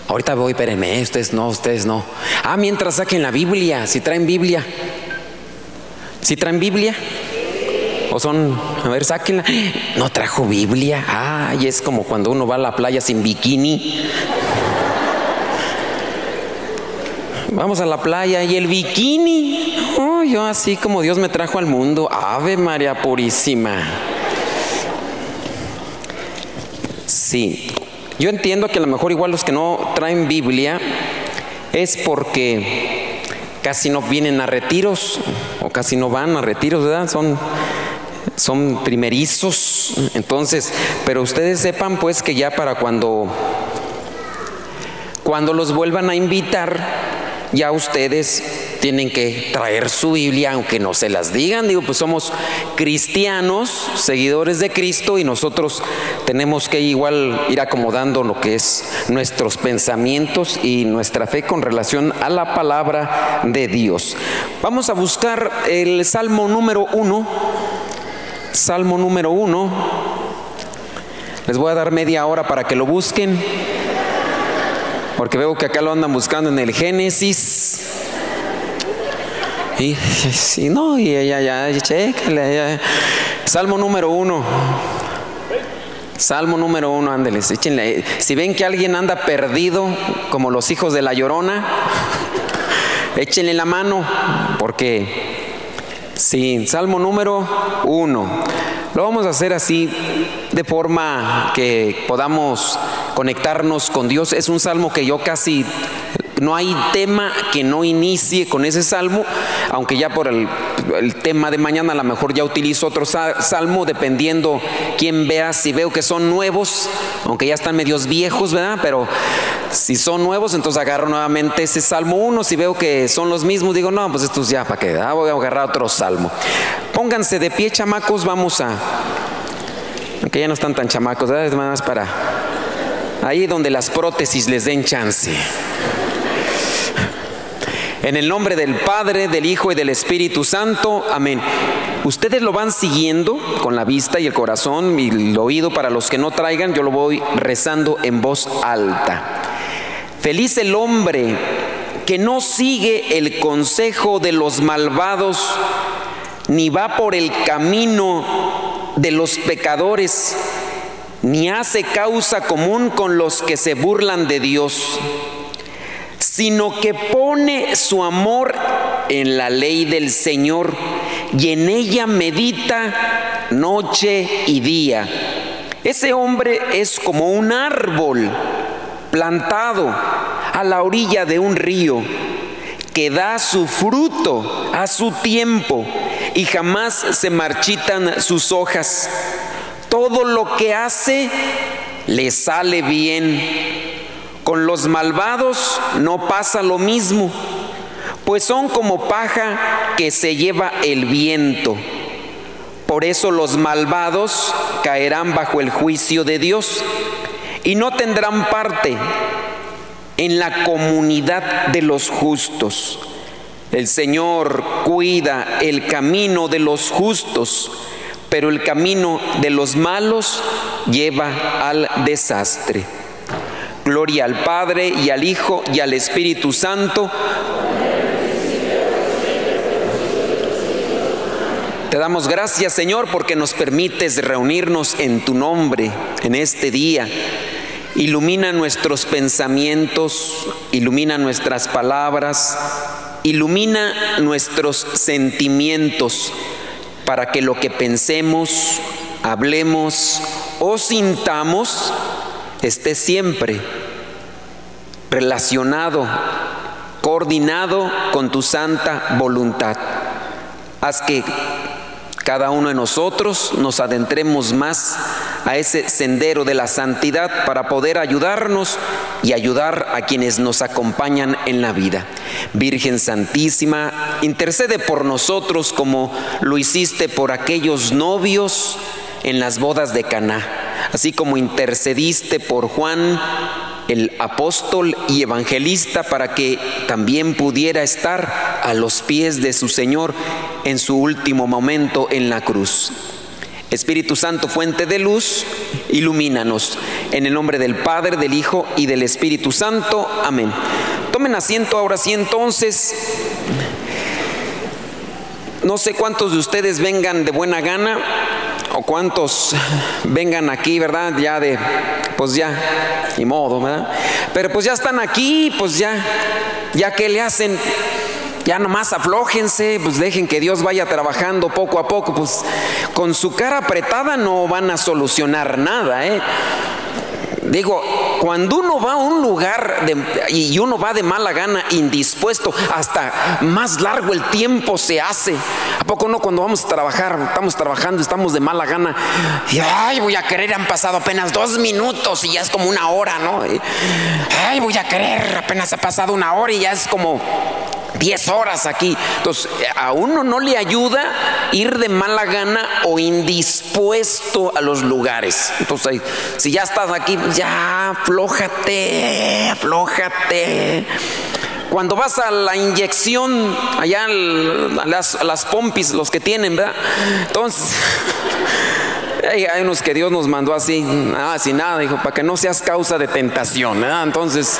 Ahorita voy, espérenme, ustedes no. Ah, mientras saquen la Biblia, si traen Biblia. ¿Sí traen Biblia? ¿O son, a ver, sáquenla? No trajo Biblia. Ay, es como cuando uno va a la playa sin bikini. Vamos a la playa y el bikini. Oh, yo así como Dios me trajo al mundo. Ave María Purísima. Sí, yo entiendo que a lo mejor igual los que no traen Biblia es porque casi no vienen a retiros o casi no van a retiros, ¿verdad? Son primerizos. Entonces, pero ustedes sepan pues que ya para cuando los vuelvan a invitar, ya ustedes tienen que traer su Biblia, aunque no se las digan. Digo, pues somos cristianos, seguidores de Cristo, y nosotros tenemos que igual ir acomodando lo que es nuestros pensamientos y nuestra fe con relación a la palabra de Dios. Vamos a buscar el Salmo número 1. Salmo número 1. Les voy a dar media hora para que lo busquen, porque veo que acá lo andan buscando en el Génesis. Y ya, chécale. Salmo número 1. Salmo número 1, ándeles, échenle. Si ven que alguien anda perdido, como los hijos de la Llorona, échenle la mano, porque sí, Salmo número 1. Lo vamos a hacer así, de forma que podamos conectarnos con Dios. Es un salmo que yo casi no hay tema que no inicie con ese salmo, aunque ya por el tema de mañana a lo mejor ya utilizo otro salmo, dependiendo quién vea. Si veo que son nuevos, aunque ya están medios viejos, ¿verdad? Pero si son nuevos, entonces agarro nuevamente ese Salmo 1. Si veo que son los mismos, digo, no, pues estos ya, ¿para qué? Voy a agarrar otro salmo. Pónganse de pie, chamacos, vamos a... Aunque ya no están tan chamacos, ¿verdad? Es más para... ahí donde las prótesis les den chance. En el nombre del Padre, del Hijo y del Espíritu Santo. Amén. Ustedes lo van siguiendo con la vista y el corazón y el oído. Para los que no traigan, yo lo voy rezando en voz alta. Feliz el hombre que no sigue el consejo de los malvados, ni va por el camino de los pecadores, ni hace causa común con los que se burlan de Dios, sino que pone su amor en la ley del Señor y en ella medita noche y día. Ese hombre es como un árbol plantado a la orilla de un río, que da su fruto a su tiempo y jamás se marchitan sus hojas. Todo lo que hace le sale bien. Con los malvados no pasa lo mismo, pues son como paja que se lleva el viento. Por eso los malvados caerán bajo el juicio de Dios y no tendrán parte en la comunidad de los justos. El Señor cuida el camino de los justos, pero el camino de los malos lleva al desastre. Gloria al Padre, y al Hijo, y al Espíritu Santo. Te damos gracias, Señor, porque nos permites reunirnos en tu nombre en este día. Ilumina nuestros pensamientos, ilumina nuestras palabras, ilumina nuestros sentimientos, para que lo que pensemos, hablemos o sintamos esté siempre relacionado, coordinado con tu santa voluntad. Haz que cada uno de nosotros nos adentremos más a ese sendero de la santidad para poder ayudarnos y ayudar a quienes nos acompañan en la vida. Virgen Santísima, intercede por nosotros como lo hiciste por aquellos novios en las bodas de Caná, así como intercediste por Juan, el apóstol y evangelista, para que también pudiera estar a los pies de su Señor en su último momento en la cruz. Espíritu Santo, fuente de luz, ilumínanos. En el nombre del Padre, del Hijo y del Espíritu Santo. Amén. Tomen asiento ahora sí entonces. No sé cuántos de ustedes vengan de buena gana o cuántos vengan aquí, ¿verdad? Ya de, pues ya, ni modo, ¿verdad? Pero pues ya están aquí, pues ya que le hacen, ya nomás aflójense, pues dejen que Dios vaya trabajando poco a poco, pues con su cara apretada no van a solucionar nada, ¿eh? Digo, cuando uno va a un lugar y uno va de mala gana, indispuesto, hasta más largo el tiempo se hace. ¿A poco no cuando vamos a trabajar, estamos trabajando, estamos de mala gana? Y ay, voy a querer, han pasado apenas 2 minutos y ya es como 1 hora, ¿no? Ay, voy a querer, apenas ha pasado 1 hora y ya es como 10 horas aquí. Entonces a uno no le ayuda ir de mala gana o indispuesto a los lugares. Entonces si ya estás aquí, ya aflójate. Cuando vas a la inyección allá a las pompis, los que tienen, ¿verdad? Entonces hay unos que Dios nos mandó así, sin nada, dijo, para que no seas causa de tentación, ¿verdad? Entonces,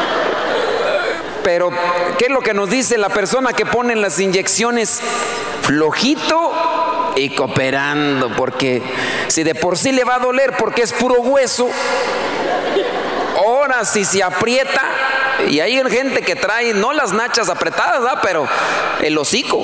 pero ¿qué es lo que nos dice la persona que pone las inyecciones? Flojito y cooperando, porque si de por sí le va a doler porque es puro hueso, ahora si se aprieta, y hay gente que trae no las nachas apretadas, ¿verdad? Pero el hocico.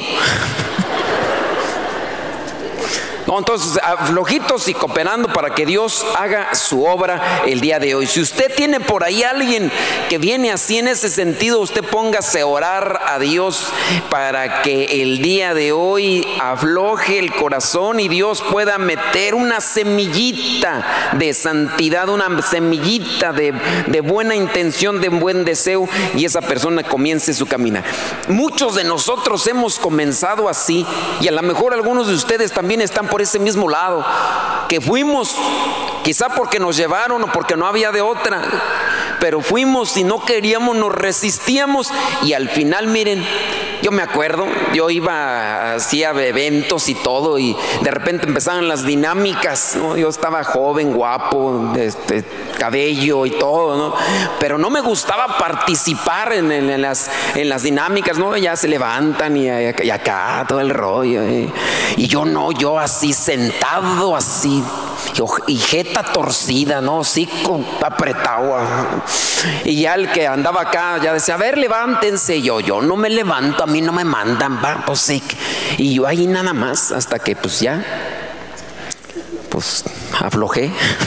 No, entonces, flojitos y cooperando para que Dios haga su obra el día de hoy. Si usted tiene por ahí alguien que viene así en ese sentido, usted póngase a orar a Dios para que el día de hoy afloje el corazón y Dios pueda meter una semillita de santidad, una semillita de buena intención, de buen deseo, y esa persona comience su caminar. Muchos de nosotros hemos comenzado así, y a lo mejor algunos de ustedes también están por ese mismo lado, que fuimos quizá porque nos llevaron o porque no había de otra, pero fuimos y no queríamos, nos resistíamos, y al final, miren, yo me acuerdo, yo iba, hacía eventos y todo, y de repente empezaban las dinámicas, ¿no? Yo estaba joven, guapo, cabello y todo, ¿no? Pero no me gustaba participar en las dinámicas, ¿no? Ya se levantan y acá todo el rollo, y yo no, yo así sentado, así, y jeta torcida, ¿no? Hocico apretado. Y ya el que andaba acá ya decía, a ver, levántense. Yo no me levanto, a mí no me mandan, va, pues sí. Y yo ahí nada más, hasta que pues ya, pues aflojé.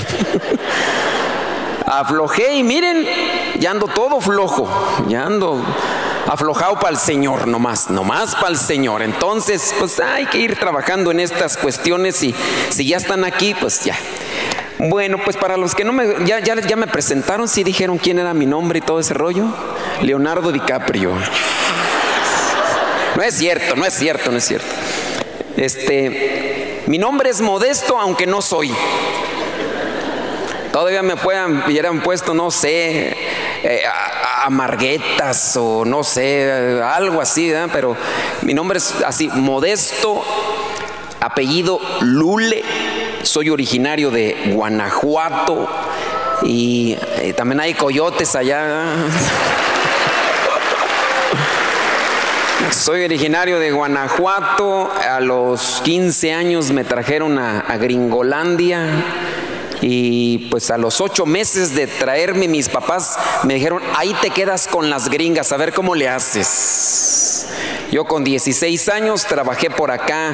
Aflojé y miren, ya ando todo flojo, ya ando aflojado para el Señor, nomás para el Señor. Entonces, pues hay que ir trabajando en estas cuestiones, y si ya están aquí, pues ya. Bueno, pues para los que no ya me presentaron, sí dijeron quién era mi nombre y todo ese rollo. Leonardo DiCaprio. No es cierto. Mi nombre es Modesto, aunque no soy. Todavía me hubieran puesto, no sé, Amarguetas o no sé, algo así, ¿verdad? Pero mi nombre es así, Modesto, apellido Lule. Soy originario de Guanajuato, y también hay coyotes allá. Soy originario de Guanajuato. A los 15 años me trajeron a Gringolandia, y pues a los 8 meses de traerme, mis papás me dijeron, ahí te quedas con las gringas, a ver cómo le haces. Yo con 16 años trabajé por acá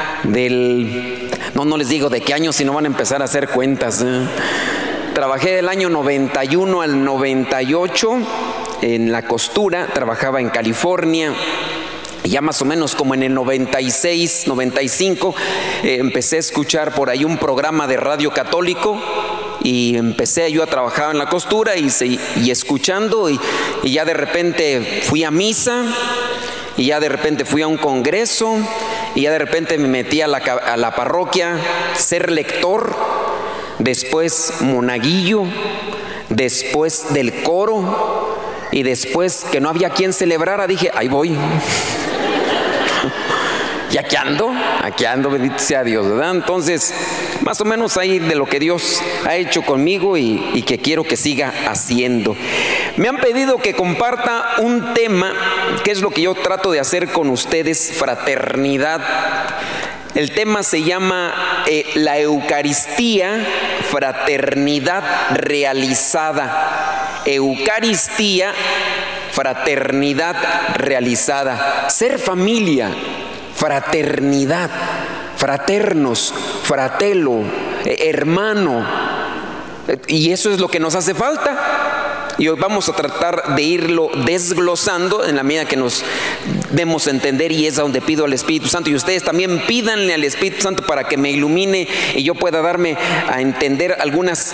no les digo de qué año, si no van a empezar a hacer cuentas, ¿eh? Trabajé del año 91 al 98 en la costura, trabajaba en California. Ya más o menos como en el 96, 95, empecé a escuchar por ahí un programa de radio católico, y empecé yo a trabajar en la costura y escuchando, y ya de repente fui a misa, y ya de repente fui a un congreso, y ya de repente me metí a la parroquia, ser lector, después monaguillo, después del coro, y después que no había quien celebrara, dije, ahí voy. Y aquí ando, bendito sea Dios, ¿verdad? Entonces, más o menos ahí de lo que Dios ha hecho conmigo y que quiero que siga haciendo. Me han pedido que comparta un tema, que es lo que yo trato de hacer con ustedes, fraternidad. El tema se llama la Eucaristía, fraternidad realizada. Eucaristía, fraternidad realizada. Ser familia, fraternidad, fraternos, fratello, hermano. Y eso es lo que nos hace falta. Y hoy vamos a tratar de irlo desglosando en la medida que nos demos a entender, y es a donde pido al Espíritu Santo. Y ustedes también pídanle al Espíritu Santo para que me ilumine y yo pueda darme a entender algunas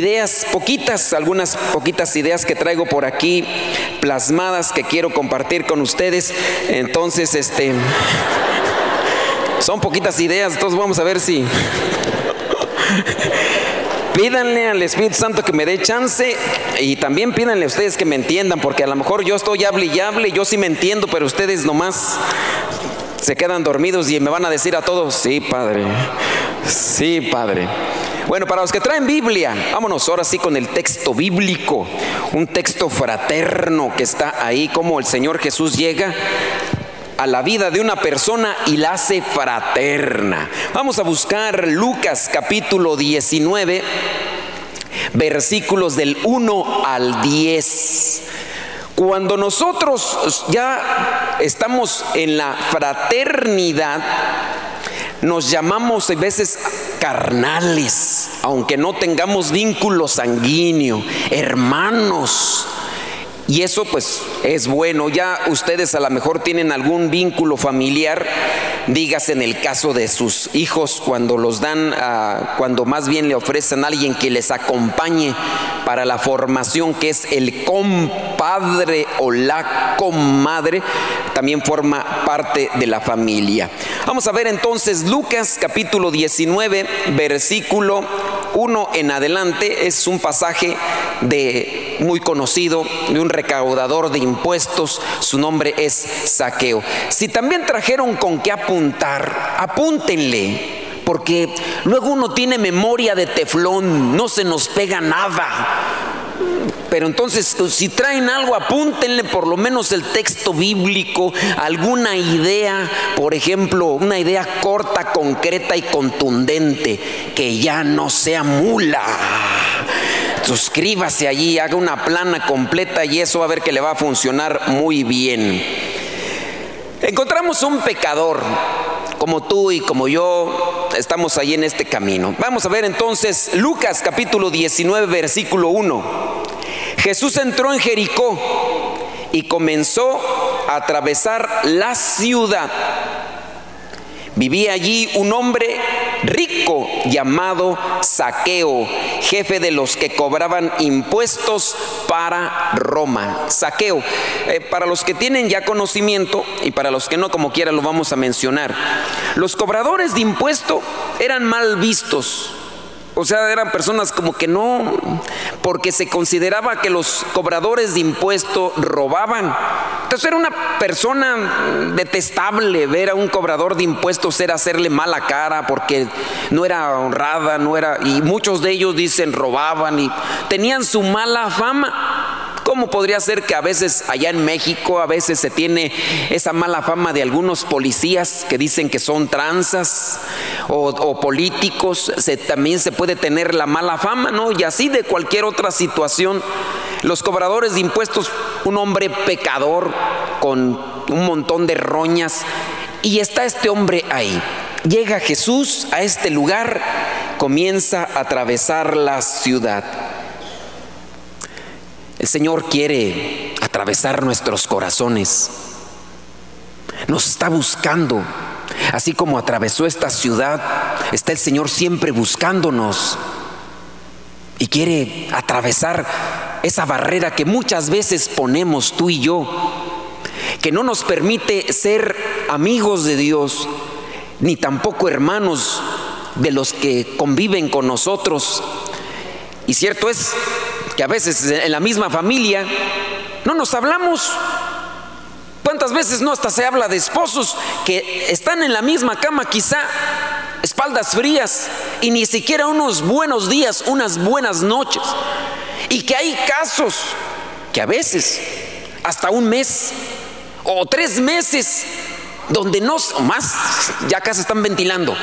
poquitas ideas que traigo por aquí plasmadas que quiero compartir con ustedes. Entonces, son poquitas ideas, entonces vamos a ver si... Pídanle al Espíritu Santo que me dé chance, y también pídanle a ustedes que me entiendan, porque a lo mejor yo estoy hable y hable, yo sí me entiendo, pero ustedes nomás se quedan dormidos y me van a decir a todos: sí, Padre, sí, Padre. Bueno, para los que traen Biblia, vámonos ahora sí con el texto bíblico, un texto fraterno que está ahí, como el Señor Jesús llega a la vida de una persona y la hace fraterna. Vamos a buscar Lucas capítulo 19, versículos del 1 al 10. Cuando nosotros ya estamos en la fraternidad, nos llamamos a veces carnales, aunque no tengamos vínculo sanguíneo, hermanos. Y eso pues es bueno. Ya ustedes a lo mejor tienen algún vínculo familiar, dígase en el caso de sus hijos, cuando los dan, cuando más bien le ofrecen a alguien que les acompañe para la formación, que es el compadre o la comadre, también forma parte de la familia. Vamos a ver entonces Lucas capítulo 19, versículo 1 en adelante. Es un pasaje muy conocido de un recaudador de impuestos. Su nombre es Zaqueo. Si también trajeron con qué apuntar, apúntenle, porque luego uno tiene memoria de teflón, no se nos pega nada. Pero entonces, si traen algo, apúntenle por lo menos el texto bíblico, alguna idea, por ejemplo, una idea corta, concreta y contundente, que ya no sea mula. Suscríbase allí, haga una plana completa y eso va a ver que le va a funcionar muy bien. Encontramos un pecador, como tú y como yo, estamos ahí en este camino. Vamos a ver entonces Lucas capítulo 19, versículo 1. Jesús entró en Jericó y comenzó a atravesar la ciudad. Vivía allí un hombre rico llamado Zaqueo, jefe de los que cobraban impuestos para Roma. Zaqueo, para los que tienen ya conocimiento y para los que no, como quiera lo vamos a mencionar. Los cobradores de impuesto eran mal vistos. O sea, eran personas como que no, porque se consideraba que los cobradores de impuestos robaban. Entonces era una persona detestable. Ver a un cobrador de impuestos era hacerle mala cara, porque no era honrada, y muchos de ellos dicen robaban y tenían su mala fama. ¿Cómo podría ser que a veces allá en México a veces se tiene esa mala fama de algunos policías que dicen que son tranzas, o políticos? También se puede tener la mala fama, ¿no? Y así de cualquier otra situación. Los cobradores de impuestos, un hombre pecador con un montón de roñas, y está este hombre ahí. Llega Jesús a este lugar, comienza a atravesar la ciudad. El Señor quiere atravesar nuestros corazones. Nos está buscando. Así como atravesó esta ciudad, está el Señor siempre buscándonos. Y quiere atravesar esa barrera que muchas veces ponemos tú y yo, que no nos permite ser amigos de Dios, ni tampoco hermanos de los que conviven con nosotros. Y cierto es que a veces en la misma familia no nos hablamos. ¿Cuántas veces no hasta se habla de esposos que están en la misma cama, quizá espaldas frías, y ni siquiera unos buenos días, unas buenas noches? Y que hay casos que a veces hasta un mes o 3 meses donde no, o más, ya acá se están ventilando.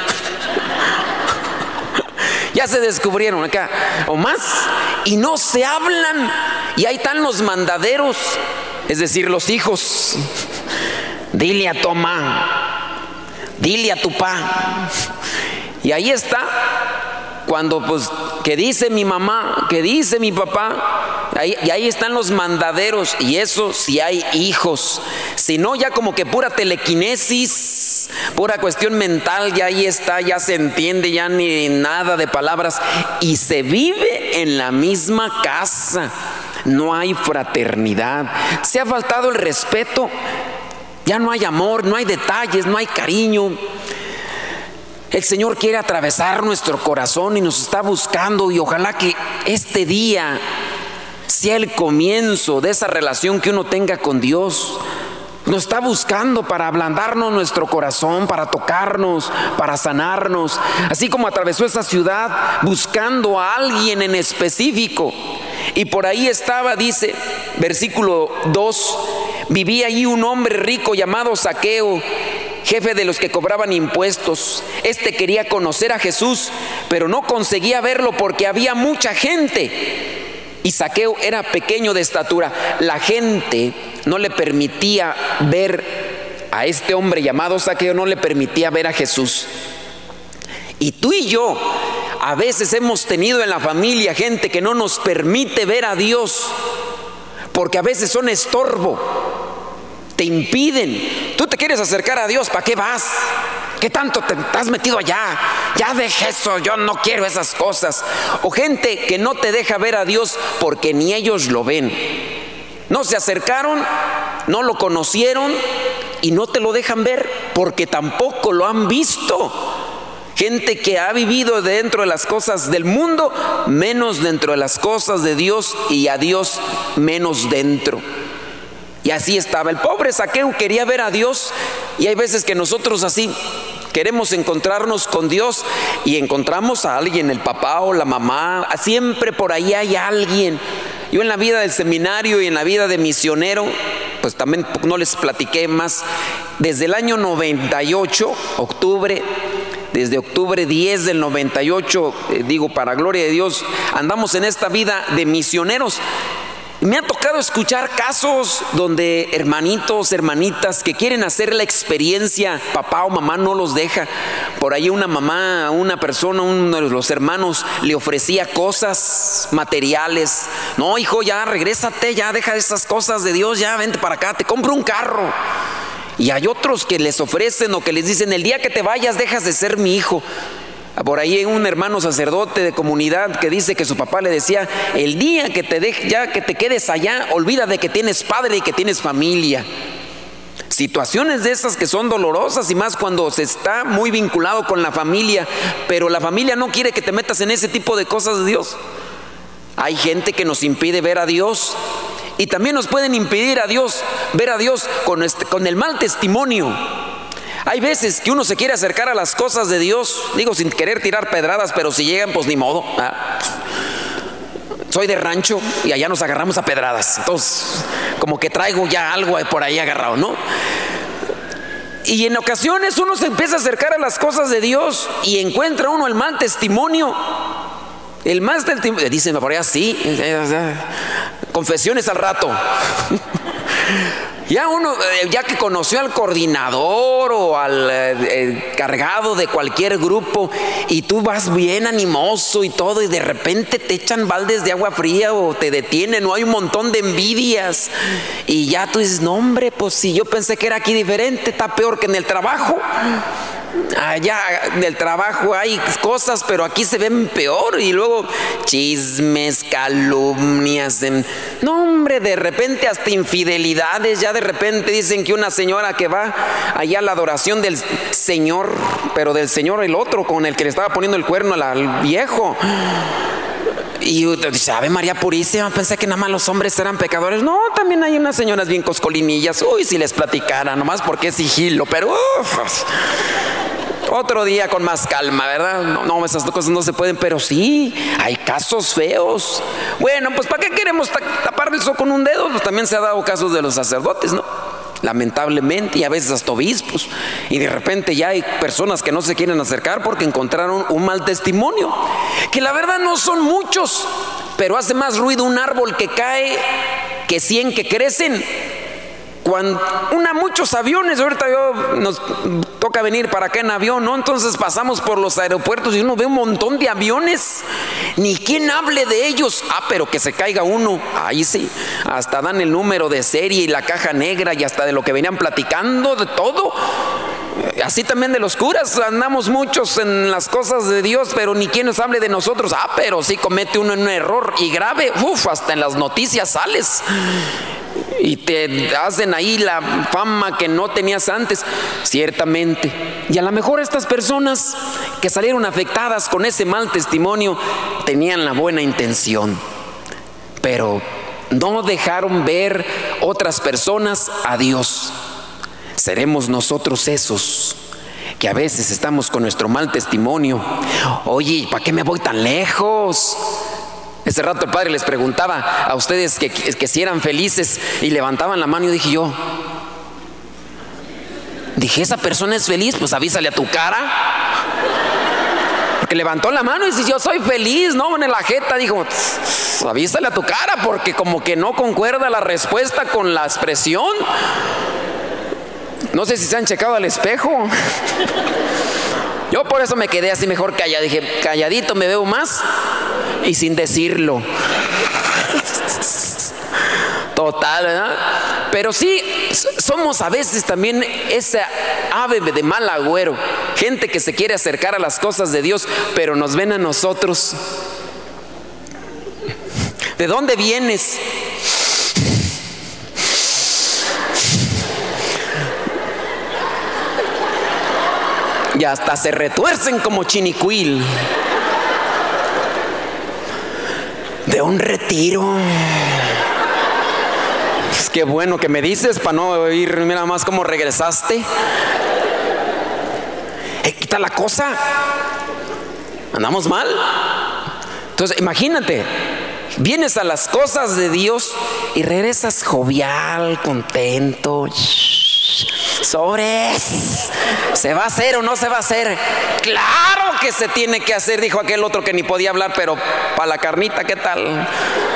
Ya se descubrieron acá, o más, y no se hablan. Y ahí están los mandaderos, es decir, los hijos. Dile a tu mamá, dile a tu pa. Y ahí está, cuando pues, que dice mi mamá, que dice mi papá, y ahí están los mandaderos. Y eso si hay hijos. Si no, ya como que pura telequinesis, pura cuestión mental, ya ahí está, ya se entiende, ya ni nada de palabras. Y se vive en la misma casa. No hay fraternidad. Se ha faltado el respeto. Ya no hay amor, no hay detalles, no hay cariño. El Señor quiere atravesar nuestro corazón y nos está buscando, y ojalá que este día sea el comienzo de esa relación que uno tenga con Dios. Nos está buscando para ablandarnos nuestro corazón, para tocarnos, para sanarnos. Así como atravesó esa ciudad buscando a alguien en específico. Y por ahí estaba, dice, versículo 2, vivía allí un hombre rico llamado Zaqueo, jefe de los que cobraban impuestos. Este quería conocer a Jesús, pero no conseguía verlo porque había mucha gente. Y Zaqueo era pequeño de estatura. La gente no le permitía ver a este hombre llamado Zaqueo, no le permitía ver a Jesús. Y tú y yo a veces hemos tenido en la familia gente que no nos permite ver a Dios, porque a veces son estorbo, te impiden. Tú te quieres acercar a Dios, ¿para qué vas? ¿Qué tanto te has metido allá? Ya deja eso, yo no quiero esas cosas. O gente que no te deja ver a Dios porque ni ellos lo ven. No se acercaron, no lo conocieron y no te lo dejan ver porque tampoco lo han visto. Gente que ha vivido dentro de las cosas del mundo, menos dentro de las cosas de Dios, y a Dios menos dentro. Y así estaba el pobre Zaqueo, quería ver a Dios. Y hay veces que nosotros así queremos encontrarnos con Dios y encontramos a alguien, el papá o la mamá, siempre por ahí hay alguien. Yo en la vida del seminario y en la vida de misionero, pues también no les platiqué más. Desde el año 98, desde octubre 10 del 98, digo, para gloria de Dios, andamos en esta vida de misioneros. Me ha tocado escuchar casos donde hermanitos, hermanitas que quieren hacer la experiencia, papá o mamá no los deja. Por ahí una mamá, una persona, uno de los hermanos le ofrecía cosas materiales. No, hijo, ya regrésate, ya deja esas cosas de Dios, ya vente para acá, te compro un carro. Y hay otros que les ofrecen o que les dicen, el día que te vayas dejas de ser mi hijo. Por ahí hay un hermano sacerdote de comunidad que dice que su papá le decía, el día que te deje, ya que te quedes allá, olvida de que tienes padre y que tienes familia. Situaciones de esas que son dolorosas, y más cuando se está muy vinculado con la familia, pero la familia no quiere que te metas en ese tipo de cosas de Dios. Hay gente que nos impide ver a Dios, y también nos pueden impedir ver a Dios con el mal testimonio. Hay veces que uno se quiere acercar a las cosas de Dios, digo sin querer tirar pedradas, pero si llegan pues ni modo. Soy de rancho y allá nos agarramos a pedradas, entonces como que traigo ya algo por ahí agarrado, ¿no? Y en ocasiones uno se empieza a acercar a las cosas de Dios y encuentra uno el mal testimonio. El mal testimonio, dicen por allá, sí, confesiones al rato. Ya uno, ya que conoció al coordinador o al cargado de cualquier grupo, y tú vas bien animoso y todo, y de repente te echan baldes de agua fría o te detienen, o hay un montón de envidias, y ya tú dices, no hombre, pues si yo pensé que era aquí diferente, está peor que en el trabajo. Allá en el trabajo hay cosas, pero aquí se ven peor. Y luego chismes, calumnias, no hombre, de repente hasta infidelidades. Ya de repente dicen que una señora que va allá a la adoración del Señor, pero del Señor el otro, con el que le estaba poniendo el cuerno al viejo, Y dice, Ave María Purísima, pensé que nada más los hombres eran pecadores. No, también hay unas señoras bien coscolinillas. Uy, si les platicara, nomás porque es sigilo, pero otro día con más calma, ¿verdad? No, esas cosas no se pueden, pero sí, hay casos feos. Bueno, pues ¿para qué queremos tapar el sol con un dedo? Pues también se ha dado casos de los sacerdotes, ¿no? Lamentablemente, y a veces hasta obispos. Y de repente ya hay personas que no se quieren acercar porque encontraron un mal testimonio, que la verdad no son muchos, pero hace más ruido un árbol que cae que 100 que crecen. Cuando muchos aviones, ahorita nos toca venir para acá en avión, ¿no? Entonces pasamos por los aeropuertos y uno ve un montón de aviones, ni quien hable de ellos. Pero que se caiga uno, ahí sí, hasta dan el número de serie y la caja negra y hasta de lo que venían platicando, de todo. Así también de los curas, andamos muchos en las cosas de Dios, pero ni quien nos hable de nosotros. Pero sí comete uno un error y grave, hasta en las noticias sales y te hacen ahí la fama que no tenías antes, ciertamente. Y a lo mejor estas personas que salieron afectadas con ese mal testimonio tenían la buena intención, pero no dejaron ver otras personas a Dios. Seremos nosotros esos que a veces estamos con nuestro mal testimonio. Oye, ¿para qué me voy tan lejos? Ese rato el padre les preguntaba a ustedes que si eran felices y levantaban la mano. Y dije, esa persona es feliz, pues avísale a tu cara. Porque levantó la mano y dice, yo soy feliz, ¿no? En la jeta dijo, avísale a tu cara, porque como que no concuerda la respuesta con la expresión. No sé si se han checado al espejo. Yo por eso me quedé así mejor callado. Dije, calladito me veo más y sin decirlo. Total, ¿verdad? Pero sí, somos a veces también esa ave de mal agüero. Gente que se quiere acercar a las cosas de Dios, pero nos ven a nosotros. ¿De dónde vienes? Y hasta se retuercen como chinicuil. De un retiro. Pues qué bueno que me dices para no oír, mira más cómo regresaste. Quita la cosa. Andamos mal. Entonces imagínate, vienes a las cosas de Dios y regresas jovial, contento. Sobres, ¿se va a hacer o no se va a hacer? Claro que se tiene que hacer, dijo aquel otro que ni podía hablar, pero para la carnita, ¿qué tal?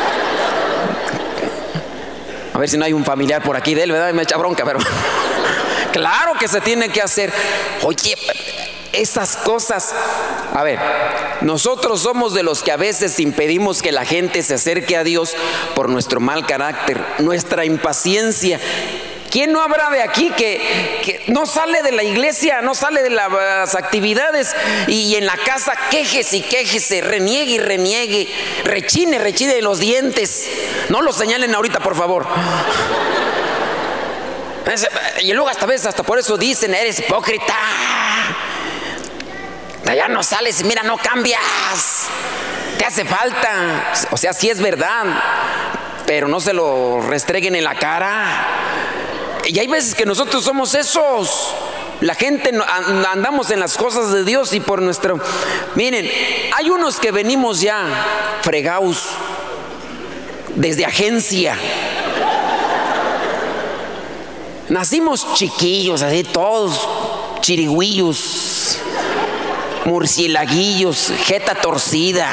A ver si no hay un familiar por aquí de él, ¿verdad? Me echa bronca, pero claro que se tiene que hacer. Oye, esas cosas, a ver, nosotros somos de los que a veces impedimos que la gente se acerque a Dios por nuestro mal carácter, nuestra impaciencia. ¿Quién no habrá de aquí que no sale de la iglesia, no sale de las actividades y en la casa quéjese y quéjese, reniegue y reniegue, rechine de los dientes? No lo señalen ahorita, por favor. Y luego hasta veces, hasta por eso dicen, eres hipócrita. Ya no sales y mira, no cambias. Te hace falta. O sea, sí es verdad, pero no se lo restreguen en la cara. Y hay veces que nosotros somos esos. La gente andamos en las cosas de Dios y por nuestro... Miren, hay unos que venimos ya fregados desde agencia. Nacimos chiquillos, así todos chirigüillos, murcielaguillos, jeta torcida,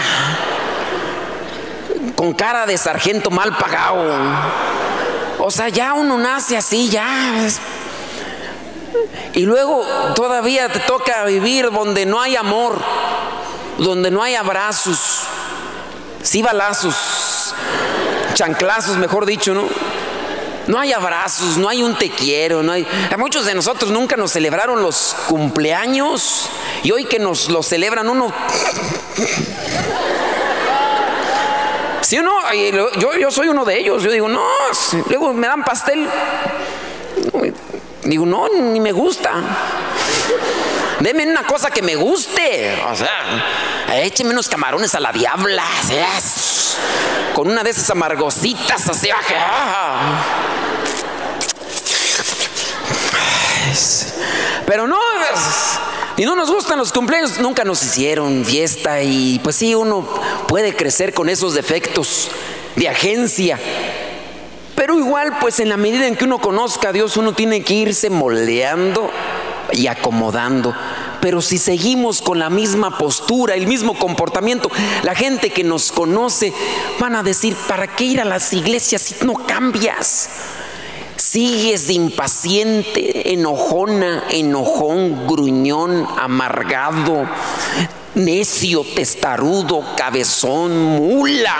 con cara de sargento mal pagado. O sea, ya uno nace así, ya. Y luego todavía te toca vivir donde no hay amor, donde no hay abrazos, sí balazos, chanclazos, mejor dicho, ¿no? No hay abrazos, no hay un te quiero, no hay... A muchos de nosotros nunca nos celebraron los cumpleaños y hoy que nos lo celebran uno... ¿Sí o no? Yo soy uno de ellos. Yo digo, no, luego me dan pastel. Digo, no, ni me gusta. deme una cosa que me guste. O sea, écheme unos camarones a la diabla, ¿sí? Con una de esas amargositas así. Pero no, y no nos gustan los cumpleaños. Nunca nos hicieron fiesta. Y pues sí, uno puede crecer con esos defectos de agencia. Pero igual, pues en la medida en que uno conozca a Dios, uno tiene que irse moldeando y acomodando. Pero si seguimos con la misma postura, el mismo comportamiento, la gente que nos conoce van a decir: ¿para qué ir a las iglesias si no cambias? Sigues de impaciente, enojona, enojón, gruñón, amargado, necio, testarudo, cabezón, mula.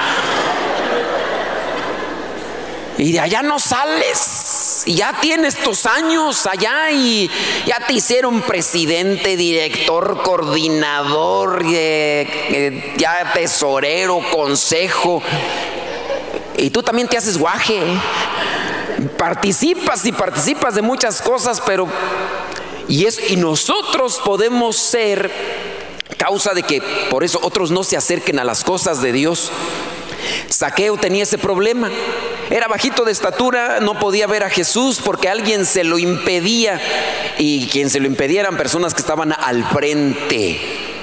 Y de allá no sales. Y ya tienes tus años allá y ya te hicieron presidente, director, coordinador, ya tesorero, consejo. Y tú también te haces guaje. Participas de muchas cosas, pero y nosotros podemos ser causa de que por eso otros no se acerquen a las cosas de Dios. Zaqueo tenía ese problema. Era bajito de estatura, no podía ver a Jesús porque alguien se lo impedía. Y quien se lo impedía eran personas que estaban al frente.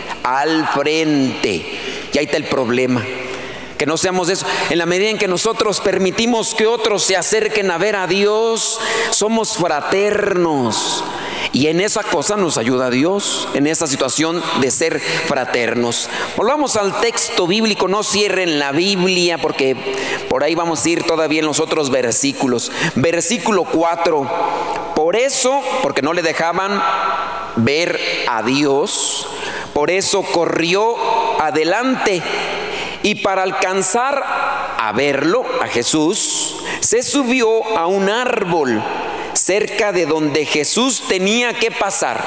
Y ahí está el problema. Que no seamos eso. En la medida en que nosotros permitimos que otros se acerquen a ver a Dios, somos fraternos. Y en esa cosa nos ayuda Dios, en esa situación de ser fraternos. Volvamos al texto bíblico, no cierren la Biblia porque por ahí vamos a ir todavía en los otros versículos. Versículo 4. Por eso, porque no le dejaban ver a Dios, por eso corrió adelante. Y para alcanzar a verlo, a Jesús, se subió a un árbol cerca de donde Jesús tenía que pasar.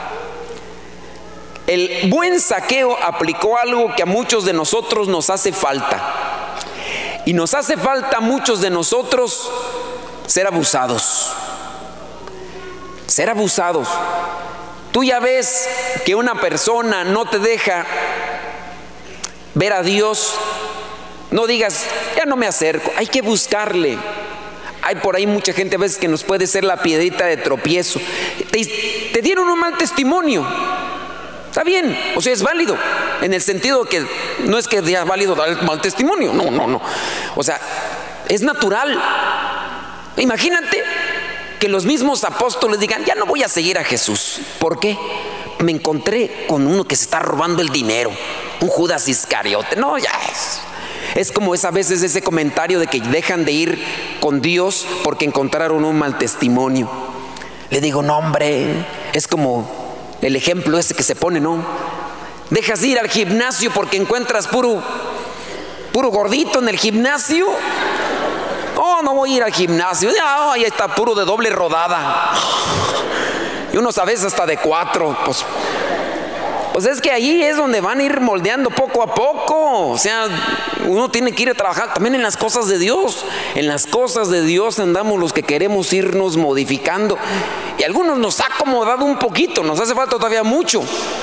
El buen Zaqueo aplicó algo que a muchos de nosotros nos hace falta. Y nos hace falta a muchos de nosotros ser abusados. Ser abusados. Tú ya ves que una persona no te deja ver a Dios, no digas: ya no me acerco. Hay que buscarle. Hay por ahí mucha gente a veces que nos puede ser la piedrita de tropiezo. Te dieron un mal testimonio. Está bien, o sea, es válido. En el sentido que no es que sea válido dar el mal testimonio. No. O sea, es natural. Imagínate que los mismos apóstoles digan: ya no voy a seguir a Jesús. ¿Por qué? Me encontré con uno que se está robando el dinero, un Judas Iscariote. No, ya es como a veces ese comentario de que dejan de ir con Dios porque encontraron un mal testimonio. Le digo: no, hombre, es como el ejemplo ese que se pone, ¿no? Dejas de ir al gimnasio porque encuentras puro gordito en el gimnasio. Oh, no voy a ir al gimnasio. Ahí está puro de doble rodada. Y unos a veces hasta de 4. Pues es que ahí es donde van a ir moldeando poco a poco. O sea, uno tiene que ir a trabajar también en las cosas de Dios. En las cosas de Dios andamos los que queremos irnos modificando. Y algunos nos ha acomodado un poquito. Nos hace falta todavía mucho.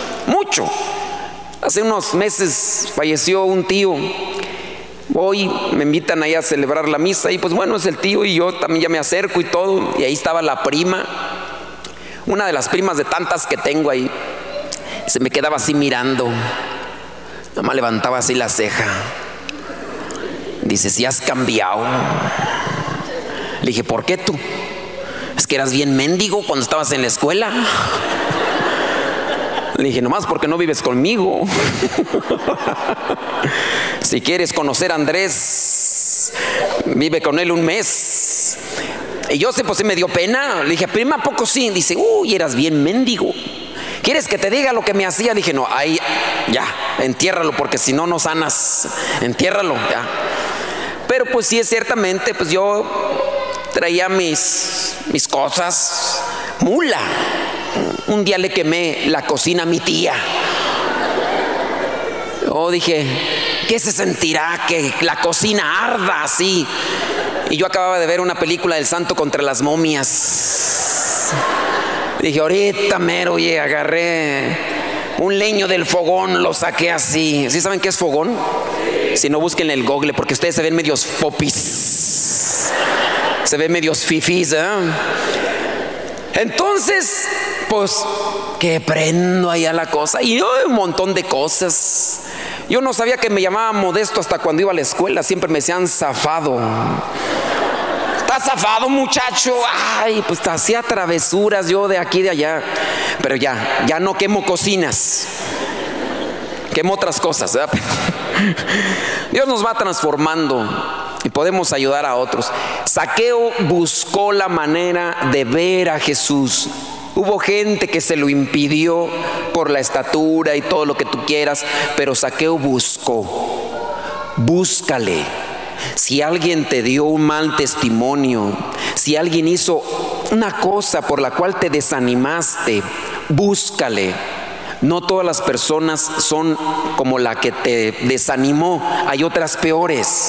Hace unos meses falleció un tío. Hoy me invitan ahí a celebrar la misa. Y pues bueno, es el tío y yo también ya me acerco y todo. Y ahí estaba la prima. Una de las primas de tantas que tengo ahí. Se me quedaba así mirando. Nada más levantaba así la ceja. Dice: si has cambiado. Le dije: ¿por qué tú? Es que eras bien mendigo cuando estabas en la escuela. Le dije: nomás porque no vives conmigo. Si quieres conocer a Andrés, vive con él un mes. Y yo pues sí me dio pena. Le dije: prima, ¿a poco sí? Dice: uy, eras bien mendigo. ¿Quieres que te diga lo que me hacía? Dije: no, ahí, ya, entiérralo, porque si no, no sanas. Entiérralo, ya. Pero pues sí, ciertamente, pues yo traía mis cosas. Mula. Un día le quemé la cocina a mi tía. Yo dije: ¿qué se sentirá que la cocina arda así? Y yo acababa de ver una película del Santo contra las momias. Dije, ahorita mero, oye, agarré un leño del fogón, lo saqué así. ¿Sí saben qué es fogón? Si no, busquen en el Google, porque ustedes se ven medios popis, se ven medios fifís, ¿eh? Entonces, pues, que prendo allá la cosa. Y un montón de cosas. Yo no sabía que me llamaba Modesto hasta cuando iba a la escuela. Siempre me decían zafado. ¿Estás zafado, muchacho? Ay, pues hacía travesuras yo de aquí y de allá. Pero ya no quemo cocinas, quemo otras cosas, ¿verdad? Dios nos va transformando y podemos ayudar a otros. Zaqueo buscó la manera de ver a Jesús. Hubo gente que se lo impidió por la estatura y todo lo que tú quieras, pero Zaqueo buscó. Búscale. Si alguien te dio un mal testimonio, si alguien hizo una cosa por la cual te desanimaste, búscale. No todas las personas son como la que te desanimó, hay otras peores.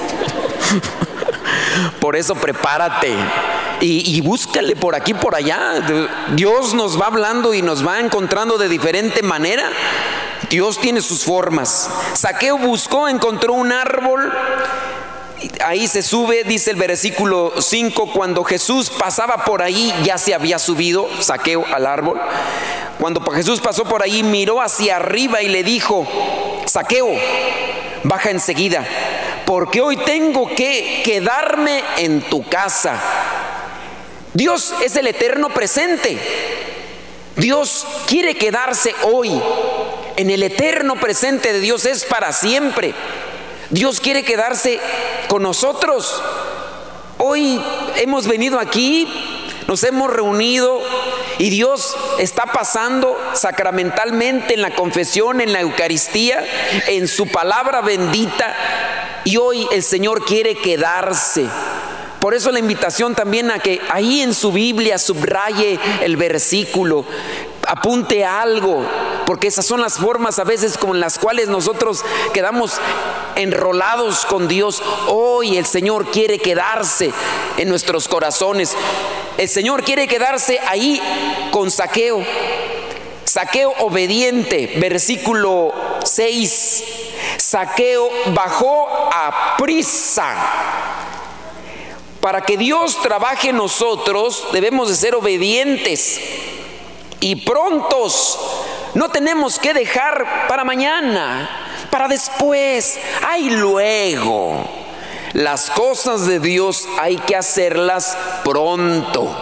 Por eso prepárate y búscale por aquí, por allá. Dios nos va hablando y nos va encontrando de diferente manera. Dios tiene sus formas. Zaqueo buscó, encontró un árbol. Ahí se sube, dice el versículo 5, cuando Jesús pasaba por ahí, ya se había subido Zaqueo al árbol. Cuando Jesús pasó por ahí, miró hacia arriba y le dijo: Zaqueo, baja enseguida, porque hoy tengo que quedarme en tu casa. Dios es el eterno presente. Dios quiere quedarse hoy. En el eterno presente de Dios es para siempre. Dios quiere quedarse con nosotros. Hoy hemos venido aquí, nos hemos reunido y Dios está pasando sacramentalmente en la confesión, en la Eucaristía, en su palabra bendita. Y hoy el Señor quiere quedarse. Por eso la invitación también a que ahí en su Biblia subraye el versículo, apunte algo, porque esas son las formas a veces con las cuales nosotros quedamos enrolados con Dios. Hoy el Señor quiere quedarse en nuestros corazones. El Señor quiere quedarse ahí con Zaqueo. Zaqueo obediente, versículo 6. Zaqueo bajó a prisa. Para que Dios trabaje en nosotros debemos de ser obedientes y prontos. No tenemos que dejar para mañana, para después. Ay, luego. Las cosas de Dios hay que hacerlas pronto,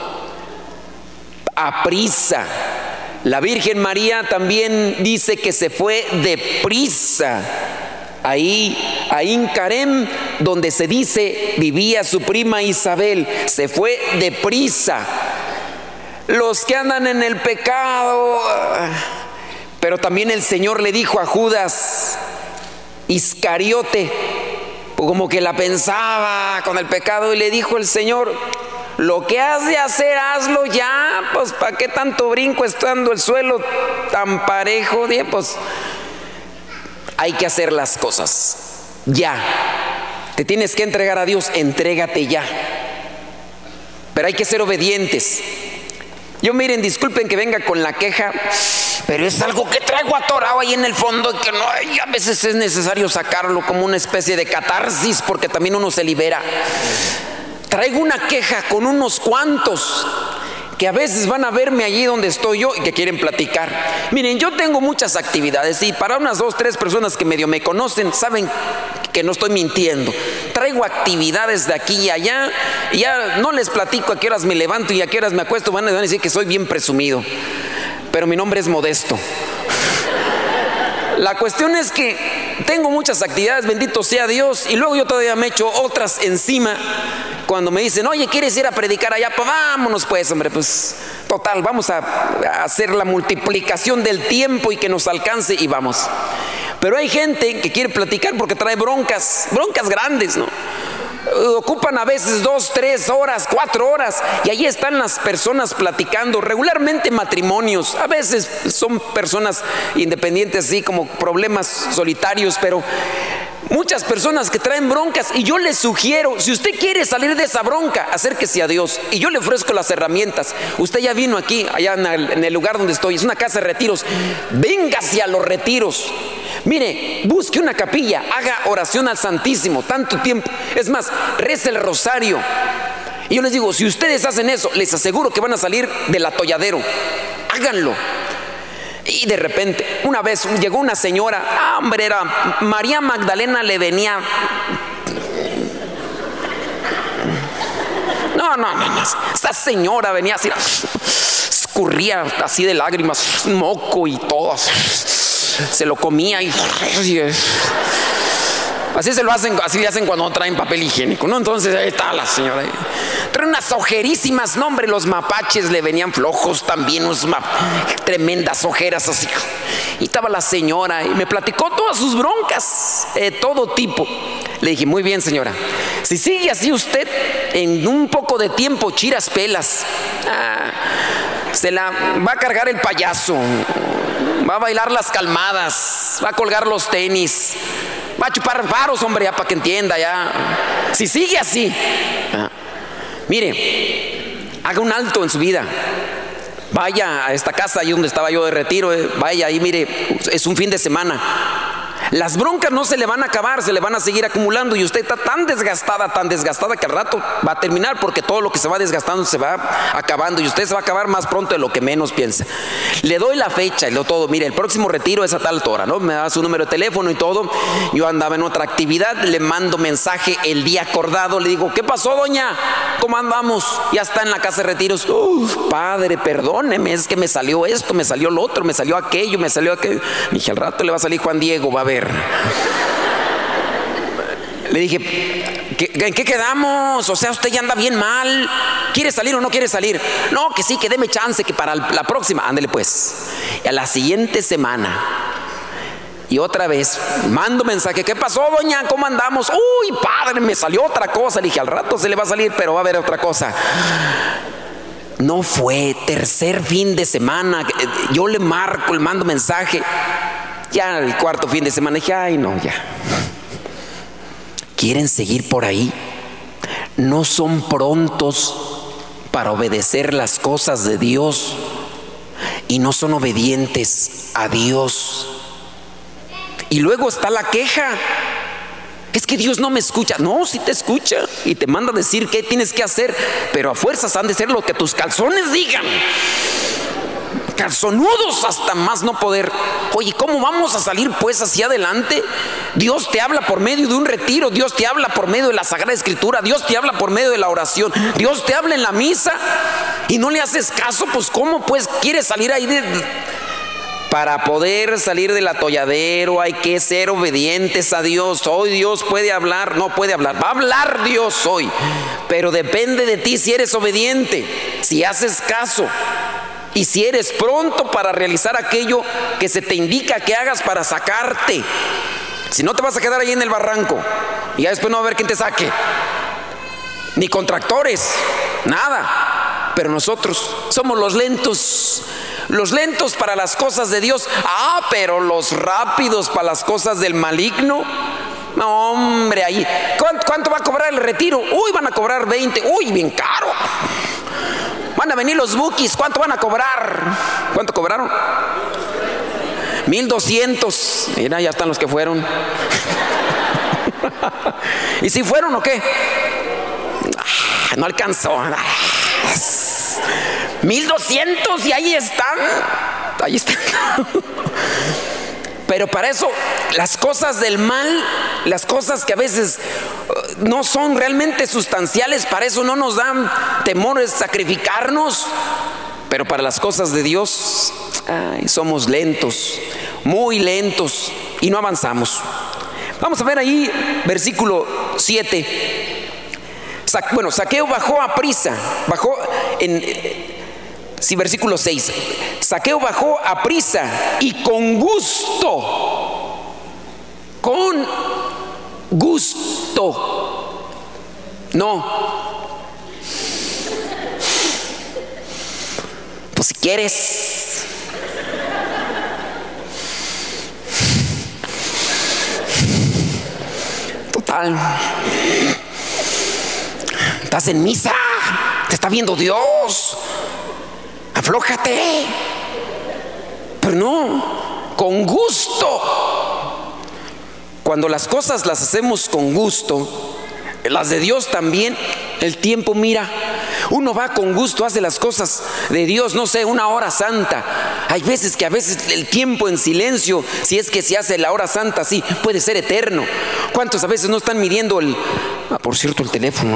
a prisa. La Virgen María también dice que se fue deprisa. Ahí en Carem, donde se dice vivía su prima Isabel, se fue deprisa. Los que andan en el pecado, pero también el Señor le dijo a Judas Iscariote, como que la pensaba con el pecado, y le dijo el Señor: lo que has de hacer, hazlo ya. Pues ¿para qué tanto brinco estando el suelo tan parejo? Pues hay que hacer las cosas ya. Te tienes que entregar a Dios, entrégate ya. Pero hay que ser obedientes. Yo, miren, disculpen que venga con la queja, pero es algo que traigo atorado ahí en el fondo y que no, y a veces es necesario sacarlo como una especie de catarsis, porque también uno se libera. Traigo una queja con unos cuantos que a veces van a verme allí donde estoy yo y que quieren platicar. Miren, yo tengo muchas actividades y para unas 2, 3 personas que medio me conocen saben que no estoy mintiendo. Traigo actividades de aquí y allá y ya no les platico a qué horas me levanto y a qué horas me acuesto. Van a decir que soy bien presumido, pero mi nombre es Modesto. La cuestión es que tengo muchas actividades, bendito sea Dios, y luego yo todavía me echo otras encima. Cuando me dicen: oye, ¿quieres ir a predicar allá? Pues vámonos pues, hombre, pues total, vamos a hacer la multiplicación del tiempo y que nos alcance y vamos. Pero hay gente que quiere platicar porque trae broncas grandes, ¿no? Ocupan a veces 2, 3 horas, 4 horas y allí están las personas platicando. Regularmente matrimonios, a veces son personas independientes, así como problemas solitarios, pero Muchas personas que traen broncas, y yo les sugiero, si usted quiere salir de esa bronca, acérquese a Dios y yo le ofrezco las herramientas. Usted ya vino aquí, allá en el lugar donde estoy, es una casa de retiros. Véngase a los retiros. Mire, busque una capilla, haga oración al Santísimo, tanto tiempo. Es más, reza el rosario. Y yo les digo, si ustedes hacen eso, les aseguro que van a salir del atolladero. Háganlo. Y de repente, una vez llegó una señora, hombre, era María Magdalena, le venía. No, esta señora venía así, escurría así de lágrimas, moco y todo. Se lo comía y así se lo hacen, así le hacen cuando no traen papel higiénico, ¿no? Entonces ahí está la señora. Trae unas ojerísimas, no, hombre, los mapaches le venían flojos también, tremendas ojeras así. Y estaba la señora y me platicó todas sus broncas, todo tipo. Le dije, muy bien, señora, si sigue así usted, en un poco de tiempo, chiras pelas, se la va a cargar el payaso, va a bailar las calmadas, va a colgar los tenis, va a chupar faros, hombre, ya para que entienda, ya. Si sigue así, mire, haga un alto en su vida. Vaya a esta casa, ahí donde estaba yo de retiro, vaya ahí, mire, es un fin de semana. Las broncas no se le van a acabar, se le van a seguir acumulando y usted está tan desgastada que al rato va a terminar, porque todo lo que se va desgastando se va acabando y usted se va a acabar más pronto de lo que menos piensa. Le doy la fecha y todo. Mire, el próximo retiro es a tal hora, ¿no? Me da su número de teléfono y todo. Yo andaba en otra actividad, le mando mensaje el día acordado, le digo, ¿qué pasó, doña? ¿Cómo andamos? Ya está en la casa de retiros. Padre, perdóneme, es que me salió esto, me salió lo otro, me salió aquello, me salió aquello. Dije, al rato le va a salir Juan Diego, va a ver. Le dije, ¿en qué quedamos? O sea, usted ya anda bien mal. ¿Quiere salir o no quiere salir? No, que sí, que deme chance, que para la próxima. Ándele pues. Y a la siguiente semana, y otra vez mando mensaje, ¿qué pasó, doña? ¿Cómo andamos? Uy, padre, me salió otra cosa. Le dije, al rato se le va a salir, pero va a haber otra cosa. No fue, tercer fin de semana, yo le marco, le mando mensaje. Ya el cuarto fin de semana dije, ay no, ya. ¿Quieren seguir por ahí? No son prontos para obedecer las cosas de Dios y no son obedientes a Dios. Y luego está la queja. Es que Dios no me escucha. No, sí te escucha y te manda a decir qué tienes que hacer, pero a fuerzas han de ser lo que tus calzones digan. Calzonudos hasta más no poder. Oye, ¿cómo vamos a salir pues hacia adelante? Dios te habla por medio de un retiro, Dios te habla por medio de la Sagrada Escritura, Dios te habla por medio de la oración, Dios te habla en la misa y no le haces caso. Pues ¿cómo pues quieres salir ahí Para poder salir del atolladero hay que ser obedientes a Dios. Hoy Dios puede hablar, no puede hablar, va a hablar Dios hoy, pero depende de ti si eres obediente, si haces caso y si eres pronto para realizar aquello que se te indica que hagas para sacarte. Si no, te vas a quedar ahí en el barranco y ya después no va a haber quien te saque, ni con tractores, nada. Pero nosotros somos los lentos para las cosas de Dios. Pero los rápidos para las cosas del maligno. No, hombre, ahí ¿cuánto va a cobrar el retiro? Uy, van a cobrar 20. Uy, bien caro. Van a venir los bookies, ¿cuánto van a cobrar? ¿Cuánto cobraron? 1,200. Mira, ya están los que fueron. ¿Y si fueron o qué? No alcanzó. 1,200 y ahí están. Ahí están. Pero para eso, las cosas del mal, las cosas que a veces no son realmente sustanciales, para eso no nos dan temor sacrificarnos. Pero para las cosas de Dios, somos lentos, muy lentos y no avanzamos. Vamos a ver ahí, versículo 7. Zaqueo bajó a prisa, versículo 6. Zaqueo bajó a prisa y con gusto, no, pues si quieres, tal? Estás en misa, te está viendo Dios, aflójate. Pero no, con gusto. Cuando las cosas las hacemos con gusto, las de Dios también, el tiempo, mira, uno va con gusto, hace las cosas de Dios, no sé, una hora santa. Hay veces que a veces el tiempo en silencio, si es que se hace la hora santa así, puede ser eterno. ¿Cuántos a veces no están midiendo por cierto, el teléfono?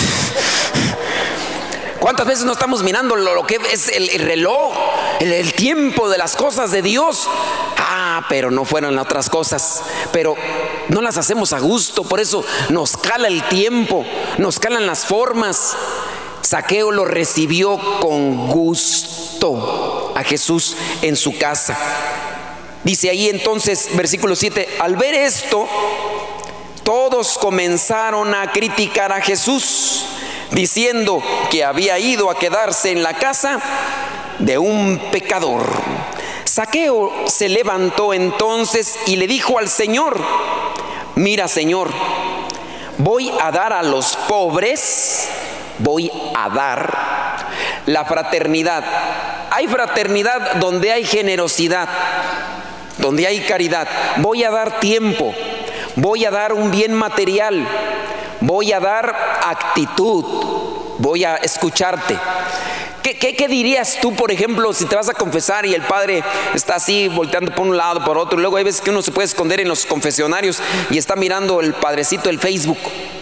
¿Cuántas veces no estamos mirando lo que es el reloj, el tiempo de las cosas de Dios? Pero no fueron las otras cosas, pero no las hacemos a gusto, por eso nos cala el tiempo, nos calan las formas. Zaqueo lo recibió con gusto a Jesús en su casa. Dice ahí entonces, versículo 7, al ver esto, todos comenzaron a criticar a Jesús, diciendo que había ido a quedarse en la casa de un pecador. Zaqueo se levantó entonces y le dijo al Señor: mira, Señor, voy a dar a los pobres, voy a dar la fraternidad. Hay fraternidad donde hay generosidad, donde hay caridad. Voy a dar tiempo, voy a dar un bien material, voy a dar actitud, voy a escucharte. ¿Qué dirías tú, por ejemplo, si te vas a confesar y el padre está así volteando por un lado, por otro? Luego hay veces que uno se puede esconder en los confesionarios y está mirando el padrecito el Facebook.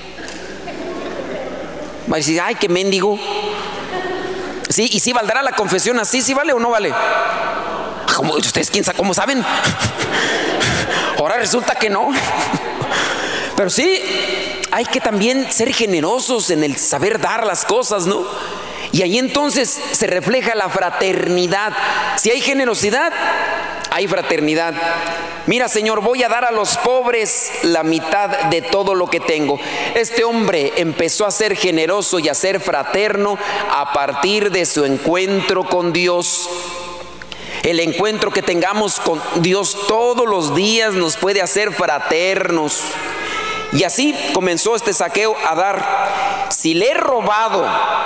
Va a decir: ay, qué mendigo. Sí, y si valdrá la confesión así, ¿sí vale o no vale? ¿Cómo? ¿Ustedes cómo saben? Ahora resulta que no. Pero sí, hay que también ser generosos en el saber dar las cosas, ¿no? Y ahí entonces se refleja la fraternidad. Si hay generosidad, hay fraternidad. Mira, Señor, voy a dar a los pobres la mitad de todo lo que tengo. Este hombre empezó a ser generoso y a ser fraterno a partir de su encuentro con Dios. El encuentro que tengamos con Dios todos los días nos puede hacer fraternos. Y así comenzó este Zaqueo a dar. Si le he robado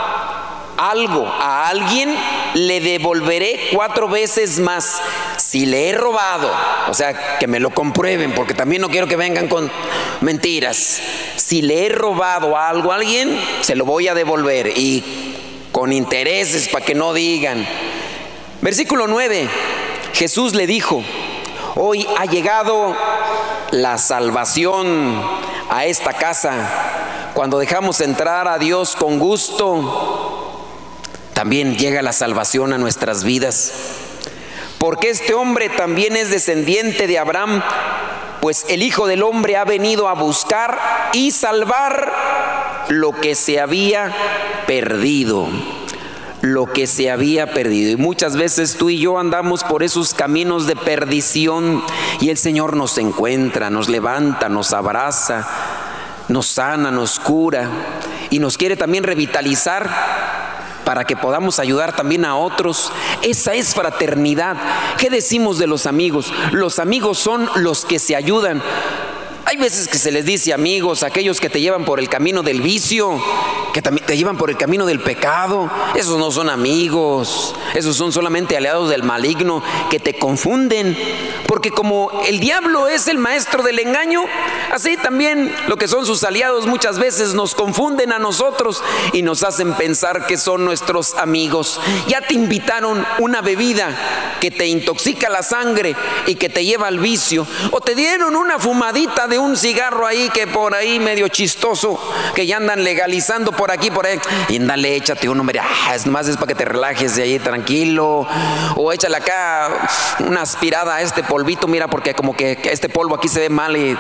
algo a alguien, le devolveré 4 veces más. Si le he robado, o sea, que me lo comprueben, porque también no quiero que vengan con mentiras. Si le he robado algo a alguien, se lo voy a devolver, y con intereses, para que no digan. Versículo 9, Jesús le dijo: hoy ha llegado la salvación a esta casa. Cuando dejamos entrar a Dios con gusto, también llega la salvación a nuestras vidas. Porque este hombre también es descendiente de Abraham, pues el Hijo del Hombre ha venido a buscar y salvar lo que se había perdido. Lo que se había perdido. Y muchas veces tú y yo andamos por esos caminos de perdición, y el Señor nos encuentra, nos levanta, nos abraza, nos sana, nos cura, y nos quiere también revitalizar para que podamos ayudar también a otros. Esa es fraternidad. ¿Qué decimos de los amigos? Los amigos son los que se ayudan. Hay veces que se les dice amigos aquellos que te llevan por el camino del vicio, que también te llevan por el camino del pecado. Esos no son amigos, esos son solamente aliados del maligno que te confunden. Porque como el diablo es el maestro del engaño, así también lo que son sus aliados muchas veces nos confunden a nosotros y nos hacen pensar que son nuestros amigos. Ya te invitaron una bebida que te intoxica la sangre y que te lleva al vicio, o te dieron una fumadita de un cigarro ahí que por ahí medio chistoso, que ya andan legalizando por aquí, por ahí, y ándale, échate uno, hombre, es más, es para que te relajes de ahí tranquilo, o échale acá una aspirada a este polvito, mira, porque como que este polvo aquí se ve mal, y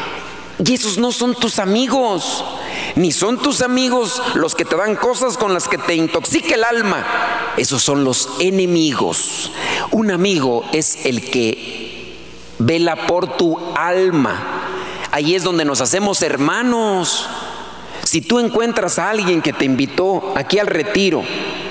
esos no son tus amigos, ni son tus amigos los que te dan cosas con las que te intoxica el alma. Esos son los enemigos. Un amigo es el que vela por tu alma. Ahí es donde nos hacemos hermanos. Si tú encuentras a alguien que te invitó aquí al retiro,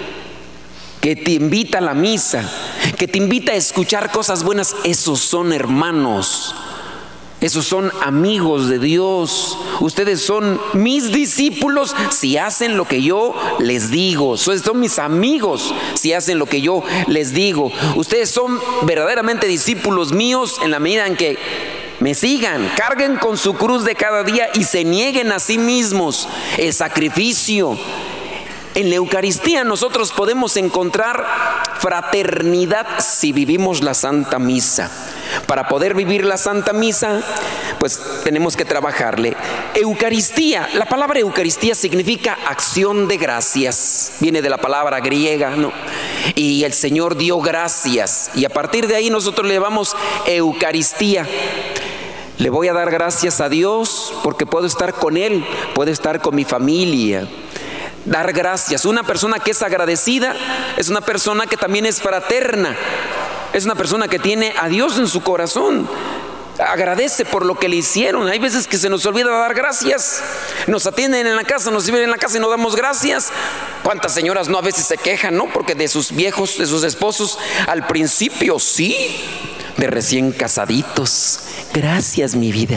que te invita a la misa, que te invita a escuchar cosas buenas, esos son hermanos. Esos son amigos de Dios. Ustedes son mis discípulos si hacen lo que yo les digo. Ustedes son mis amigos si hacen lo que yo les digo. Ustedes son verdaderamente discípulos míos en la medida en que me sigan, carguen con su cruz de cada día y se nieguen a sí mismos. El sacrificio. En la Eucaristía nosotros podemos encontrar fraternidad si vivimos la Santa Misa. Para poder vivir la Santa Misa, pues tenemos que trabajarle. Eucaristía, la palabra Eucaristía significa acción de gracias. Viene de la palabra griega, ¿no? Y el Señor dio gracias. Y a partir de ahí nosotros le llamamos Eucaristía. Le voy a dar gracias a Dios porque puedo estar con Él, puedo estar con mi familia. Dar gracias. Una persona que es agradecida es una persona que también es fraterna. Es una persona que tiene a Dios en su corazón. Agradece por lo que le hicieron. Hay veces que se nos olvida dar gracias. Nos atienden en la casa, nos sirven en la casa y no damos gracias. ¿Cuántas señoras no a veces se quejan, no? Porque de sus viejos, de sus esposos, al principio sí, de recién casaditos. Gracias, mi vida.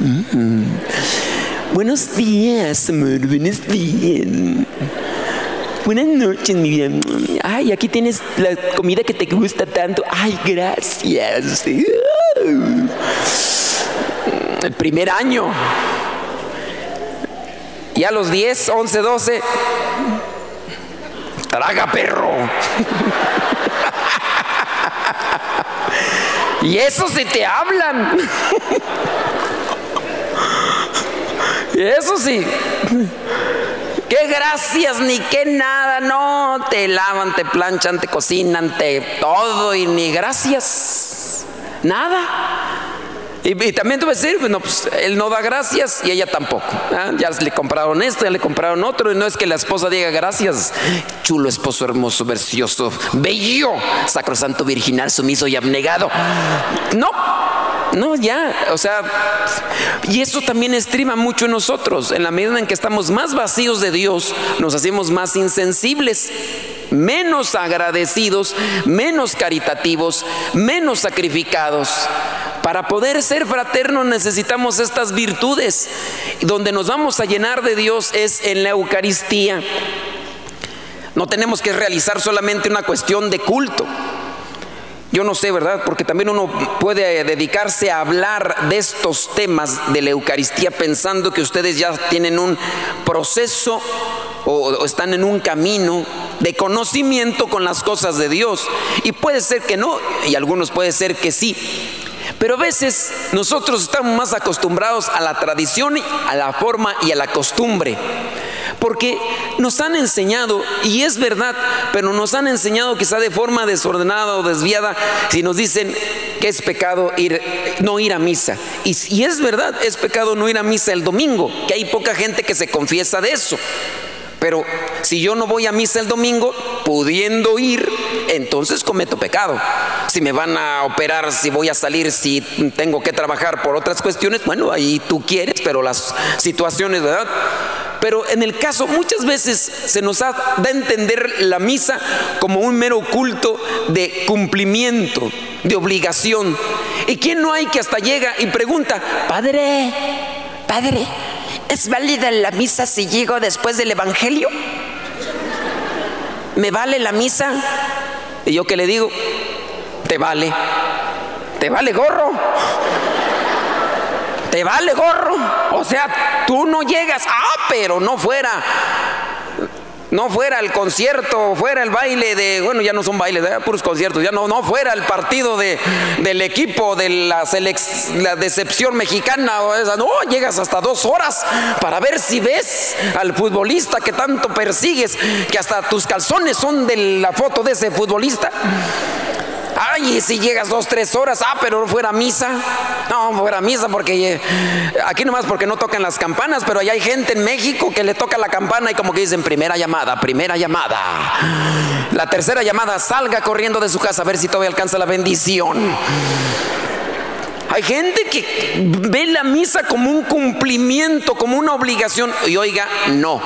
Buenos días, amor, buenos días. Buenas noches, mi vida. Ay, aquí tienes la comida que te gusta tanto. Ay, gracias. El primer año. Y a los 10, 11, 12, traga, perro. Y eso se te hablan. Y eso sí. Qué gracias ni qué nada. No, te lavan, te planchan, te cocinan, te todo y ni gracias. Nada. Y también te voy a decir, bueno, pues él no da gracias y ella tampoco. Ya le compraron esto, ya le compraron otro. Y no es que la esposa diga gracias. Chulo esposo, hermoso, precioso, bello, sacrosanto, virginal, sumiso y abnegado. No, ya, o sea, y eso también estriba mucho en nosotros. En la medida en que estamos más vacíos de Dios, nos hacemos más insensibles, menos agradecidos, menos caritativos, menos sacrificados. Para poder ser fraternos necesitamos estas virtudes. Donde nos vamos a llenar de Dios es en la Eucaristía. No tenemos que realizar solamente una cuestión de culto. Yo no sé, ¿verdad? Porque también uno puede dedicarse a hablar de estos temas de la Eucaristía pensando que ustedes ya tienen un proceso o están en un camino de conocimiento con las cosas de Dios. Y puede ser que no, y algunos puede ser que sí. Pero a veces nosotros estamos más acostumbrados a la tradición, a la forma y a la costumbre. Porque nos han enseñado, y es verdad, pero nos han enseñado quizá de forma desordenada o desviada, si nos dicen que es pecado no ir a misa. Y es verdad, es pecado no ir a misa el domingo, que hay poca gente que se confiesa de eso. Pero si yo no voy a misa el domingo, pudiendo ir, entonces cometo pecado. Si me van a operar, si voy a salir, si tengo que trabajar por otras cuestiones, bueno, ahí tú quieres, pero las situaciones, ¿verdad? Pero en el caso, muchas veces se nos da a entender la misa como un mero culto de cumplimiento, de obligación. ¿Y quién no hay que hasta llega y pregunta: Padre, ¿es válida la misa si llego después del Evangelio? ¿Me vale la misa? Y yo que le digo: te vale gorro. Te vale gorro. O sea, tú no llegas. Pero no fuera el concierto, fuera el baile de, bueno, ya no son bailes, puros conciertos, ya no fuera el partido del equipo de la decepción mexicana, o esa, no, llegas hasta 2 horas para ver si ves al futbolista que tanto persigues, que hasta tus calzones son de la foto de ese futbolista. Ay, y si llegas 2, 3 horas, pero no fuera misa. No, fuera misa porque aquí nomás porque no tocan las campanas, pero allá hay gente en México que le toca la campana y como que dicen primera llamada. La tercera llamada, salga corriendo de su casa a ver si todavía alcanza la bendición. Hay gente que ve la misa como un cumplimiento, como una obligación. Y oiga, no.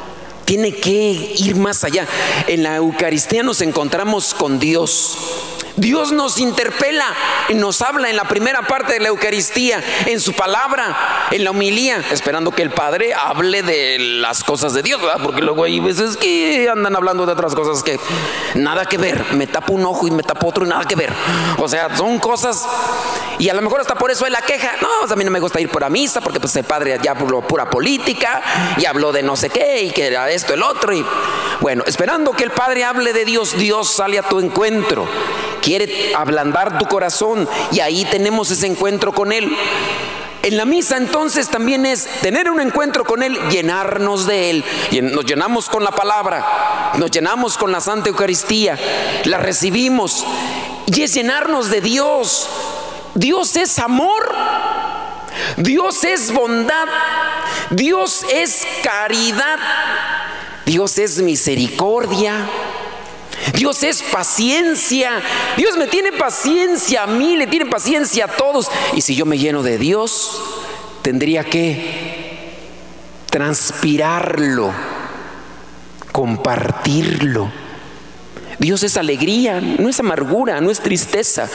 Tiene que ir más allá. En la Eucaristía nos encontramos con Dios. Dios nos interpela y nos habla en la primera parte de la Eucaristía, en su palabra, en la homilía, esperando que el Padre hable de las cosas de Dios, ¿verdad? Porque luego hay veces que andan hablando de otras cosas que nada que ver. Me tapo un ojo y me tapo otro y nada que ver. O sea, son cosas, y a lo mejor hasta por eso hay la queja. No, pues a mí no me gusta ir por a misa porque pues el Padre ya habló pura política y habló de no sé qué y que era esto, el otro. Y bueno, esperando que el Padre hable de Dios, Dios sale a tu encuentro. Quiere ablandar tu corazón y ahí tenemos ese encuentro con Él. En la misa entonces también es tener un encuentro con Él, llenarnos de Él. Nos llenamos con la palabra, nos llenamos con la Santa Eucaristía, la recibimos y es llenarnos de Dios. Dios es amor, Dios es bondad, Dios es caridad, Dios es misericordia, Dios es paciencia. Dios me tiene paciencia a mí, le tiene paciencia a todos. Y si yo me lleno de Dios, tendría que transpirarlo, compartirlo. Dios es alegría, no es amargura, no es tristeza.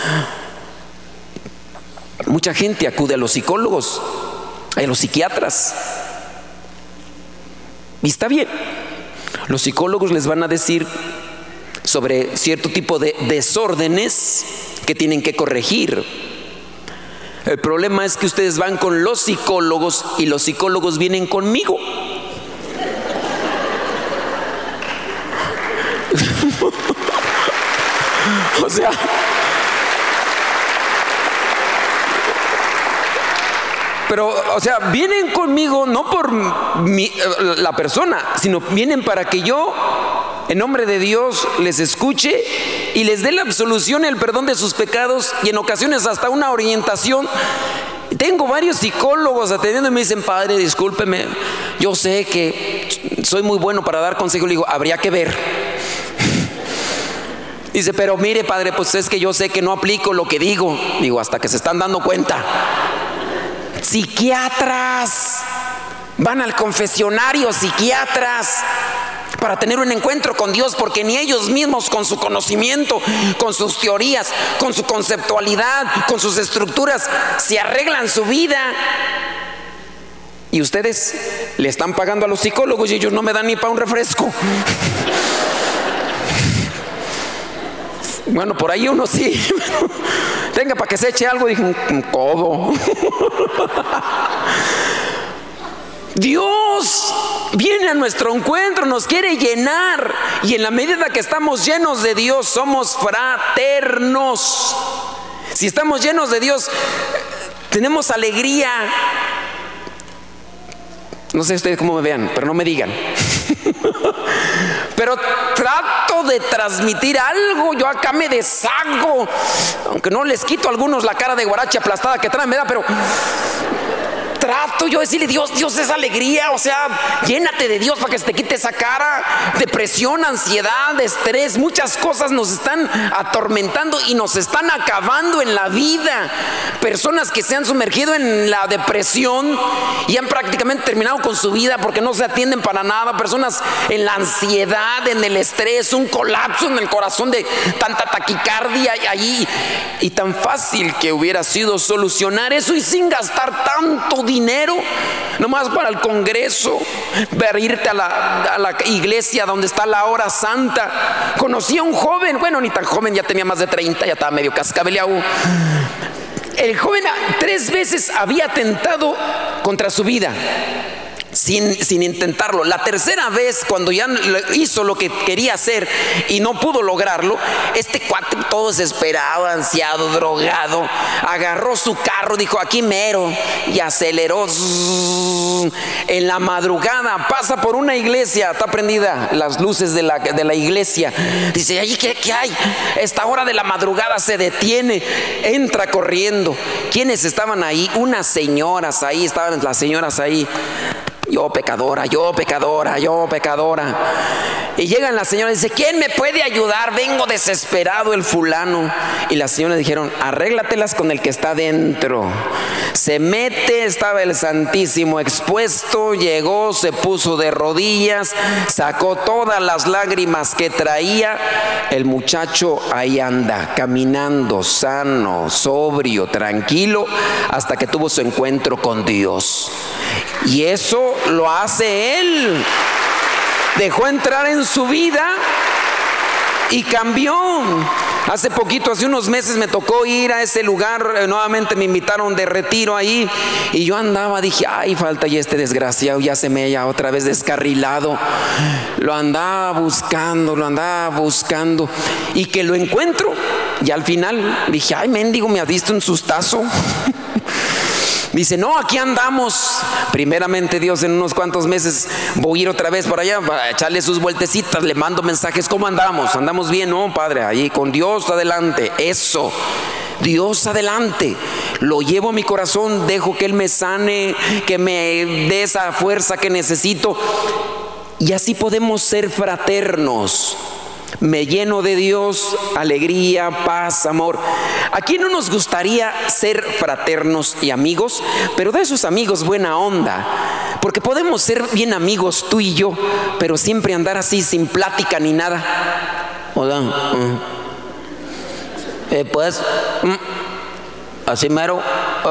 Mucha gente acude a los psicólogos, a los psiquiatras, y está bien. Los psicólogos les van a decir sobre cierto tipo de desórdenes que tienen que corregir. El problema es que ustedes van con los psicólogos y los psicólogos vienen conmigo. O sea, pero, o sea, vienen conmigo no por la persona, sino vienen para que yo, en nombre de Dios, les escuche y les dé la absolución y el perdón de sus pecados, y en ocasiones hasta una orientación. Tengo varios psicólogos atendiendo y me dicen: padre, discúlpeme, yo sé que soy muy bueno para dar consejo. Le digo: habría que ver. Dice: pero mire, padre, pues es que yo sé que no aplico lo que digo. Digo: hasta que se están dando cuenta. Psiquiatras, van al confesionario psiquiatras para tener un encuentro con Dios, porque ni ellos mismos, con su conocimiento, con sus teorías, con su conceptualidad, con sus estructuras, se arreglan su vida. Y ustedes le están pagando a los psicólogos y ellos no me dan ni para un refresco. Bueno, por ahí uno sí. Tenga para que se eche algo. Dije: un codo. Dios viene a nuestro encuentro, nos quiere llenar, y en la medida que estamos llenos de Dios, somos fraternos. Si estamos llenos de Dios, tenemos alegría. No sé ustedes cómo me vean, pero no me digan. Pero trato de transmitir algo. Yo acá me deshago, aunque no les quito a algunos la cara de guarache aplastada que traen, ¿verdad? Pero trato yo de decirle: Dios, Dios es alegría. O sea, llénate de Dios para que se te quite esa cara. Depresión, ansiedad, estrés, muchas cosas nos están atormentando y nos están acabando en la vida. Personas que se han sumergido en la depresión y han prácticamente terminado con su vida porque no se atienden para nada. Personas en la ansiedad, en el estrés, un colapso en el corazón de tanta taquicardia allí. Y tan fácil que hubiera sido solucionar eso, y sin gastar tanto dinero, nomás para el congreso, para irte a la iglesia donde está la hora santa. Conocí a un joven, bueno, ni tan joven, ya tenía más de 30, ya estaba medio cascabeleado. El joven 3 veces había atentado contra su vida sin intentarlo. La tercera vez, cuando ya hizo lo que quería hacer y no pudo lograrlo, este cuate, todo desesperado, ansiado, drogado, agarró su carro, dijo: aquí mero, y aceleró. En la madrugada pasa por una iglesia, está prendida las luces de la iglesia. Dice: ¿allí qué hay? Esta hora de la madrugada. Se detiene, entra corriendo. ¿Quiénes estaban ahí? Unas señoras ahí, estaban las señoras ahí. Yo pecadora, yo pecadora, yo pecadora. Y llega la señora y dice: ¿quién me puede ayudar? Vengo desesperado, el fulano. Y las señoras dijeron: arréglatelas con el que está dentro. Se mete, estaba el Santísimo expuesto, llegó, se puso de rodillas, sacó todas las lágrimas que traía. El muchacho ahí anda, caminando, sano, sobrio, tranquilo, hasta que tuvo su encuentro con Dios. Y eso lo hace él. Dejó entrar en su vida y cambió. Hace poquito, hace unos meses, me tocó ir a ese lugar. Nuevamente me invitaron de retiro ahí. Y yo andaba, dije: ay, falta ya este desgraciado, ya se me haya otra vez descarrilado. Lo andaba buscando, y que lo encuentro. Y al final dije: ay, mendigo, me has visto un sustazo. Dice: no, aquí andamos. Primeramente Dios, en unos cuantos meses voy a ir otra vez por allá para echarle sus vueltecitas. Le mando mensajes: ¿cómo andamos? ¿Andamos bien? No, padre, ahí con Dios adelante. Eso, Dios adelante. Lo llevo a mi corazón, dejo que Él me sane, que me dé esa fuerza que necesito. Y así podemos ser fraternos. Me lleno de Dios, alegría, paz, amor. ¿A quién no nos gustaría ser fraternos y amigos? Pero de esos amigos buena onda. Porque podemos ser bien amigos tú y yo, pero siempre andar así sin plática ni nada. Hola. Pues así mero.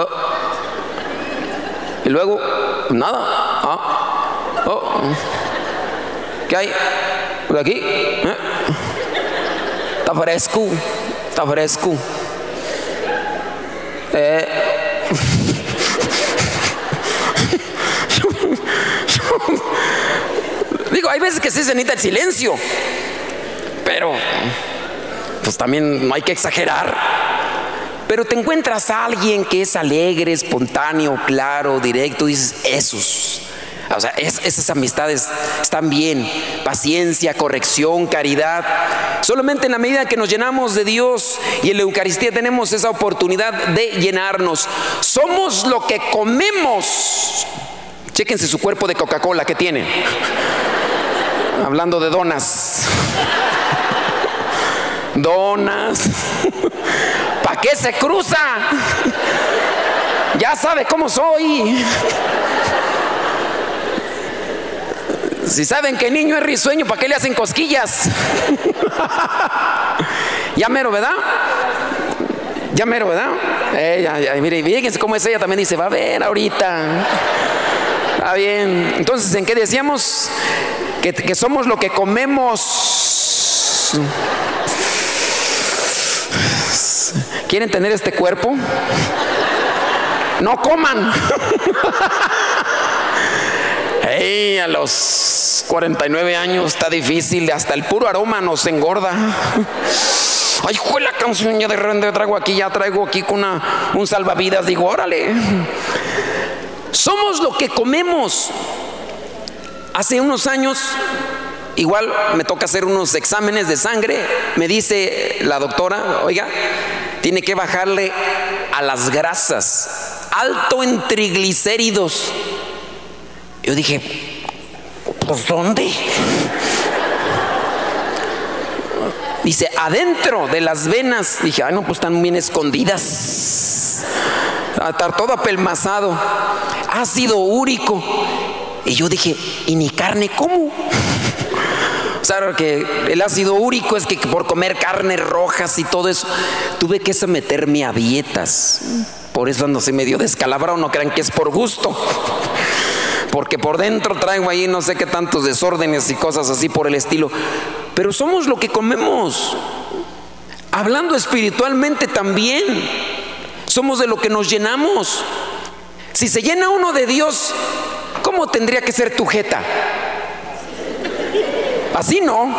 Y luego nada. ¿Qué hay por aquí? Está fresco, está fresco. Digo, hay veces que sí se necesita el silencio, pero pues también no hay que exagerar. Pero te encuentras a alguien que es alegre, espontáneo, claro, directo, dices: esos. O sea, esas amistades están bien. Paciencia, corrección, caridad. Solamente en la medida que nos llenamos de Dios y en la Eucaristía tenemos esa oportunidad de llenarnos. Somos lo que comemos. Chéquense su cuerpo de Coca-Cola que tienen. Hablando de donas. Donas. ¿Para qué se cruza? Ya sabe cómo soy. Si saben que el niño es risueño, ¿para qué le hacen cosquillas? Ya mero, ¿verdad? Ya mero, ¿verdad? Mire, fíjense cómo es ella, también dice: va a ver ahorita. Está bien. Entonces, ¿en qué decíamos? Que somos lo que comemos. ¿Quieren tener este cuerpo? No coman. A los 49 años está difícil, hasta el puro aroma nos engorda. Ay, fue la canción, ya de repente traigo aquí con un salvavidas, digo: órale. Somos lo que comemos. Hace unos años, igual me toca hacer unos exámenes de sangre. Me dice la doctora: oiga, tiene que bajarle a las grasas, alto en triglicéridos. Yo dije: ¿pues dónde? Dice: adentro de las venas. Dije: ay, no, pues están bien escondidas. A estar todo apelmazado. Ácido úrico. Y yo dije: ¿y ni carne cómo? O sea, que el ácido úrico es que por comer carnes rojas y todo eso, tuve que someterme a dietas. Por eso ando así medio descalabrado. No crean que es por gusto, porque por dentro traigo ahí no sé qué tantos desórdenes y cosas así por el estilo. Pero somos lo que comemos. Hablando espiritualmente también, somos de lo que nos llenamos. Si se llena uno de Dios, ¿cómo tendría que ser tu jeta? Así no.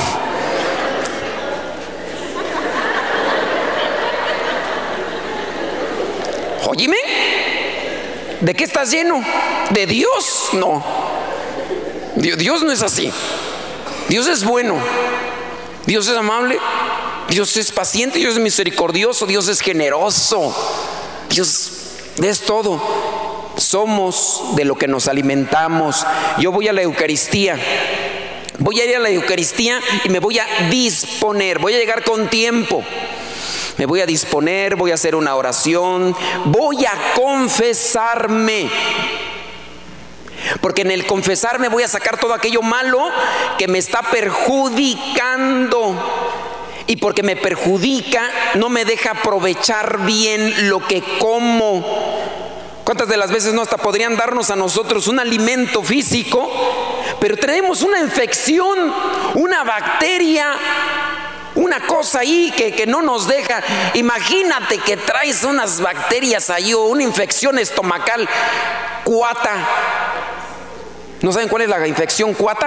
Óyeme, ¿de qué estás lleno? ¿De Dios? No. Dios no es así. Dios es bueno. Dios es amable. Dios es paciente. Dios es misericordioso. Dios es generoso. Dios es todo. somos, de lo que nos alimentamos. Yo voy a la Eucaristía. Voy a ir a la Eucaristía y me voy a disponer. Voy a llegar con tiempo. Me voy a disponer, voy a hacer una oración, voy a confesarme. Porque en el confesarme voy a sacar todo aquello malo que me está perjudicando. Y porque me perjudica, no me deja aprovechar bien lo que como. ¿Cuántas de las veces no hasta podrían darnos a nosotros un alimento físico, pero tenemos una infección, una bacteria, una cosa ahí que no nos deja? Imagínate que traes unas bacterias ahí o una infección estomacal, cuata. ¿No saben cuál es la infección cuata?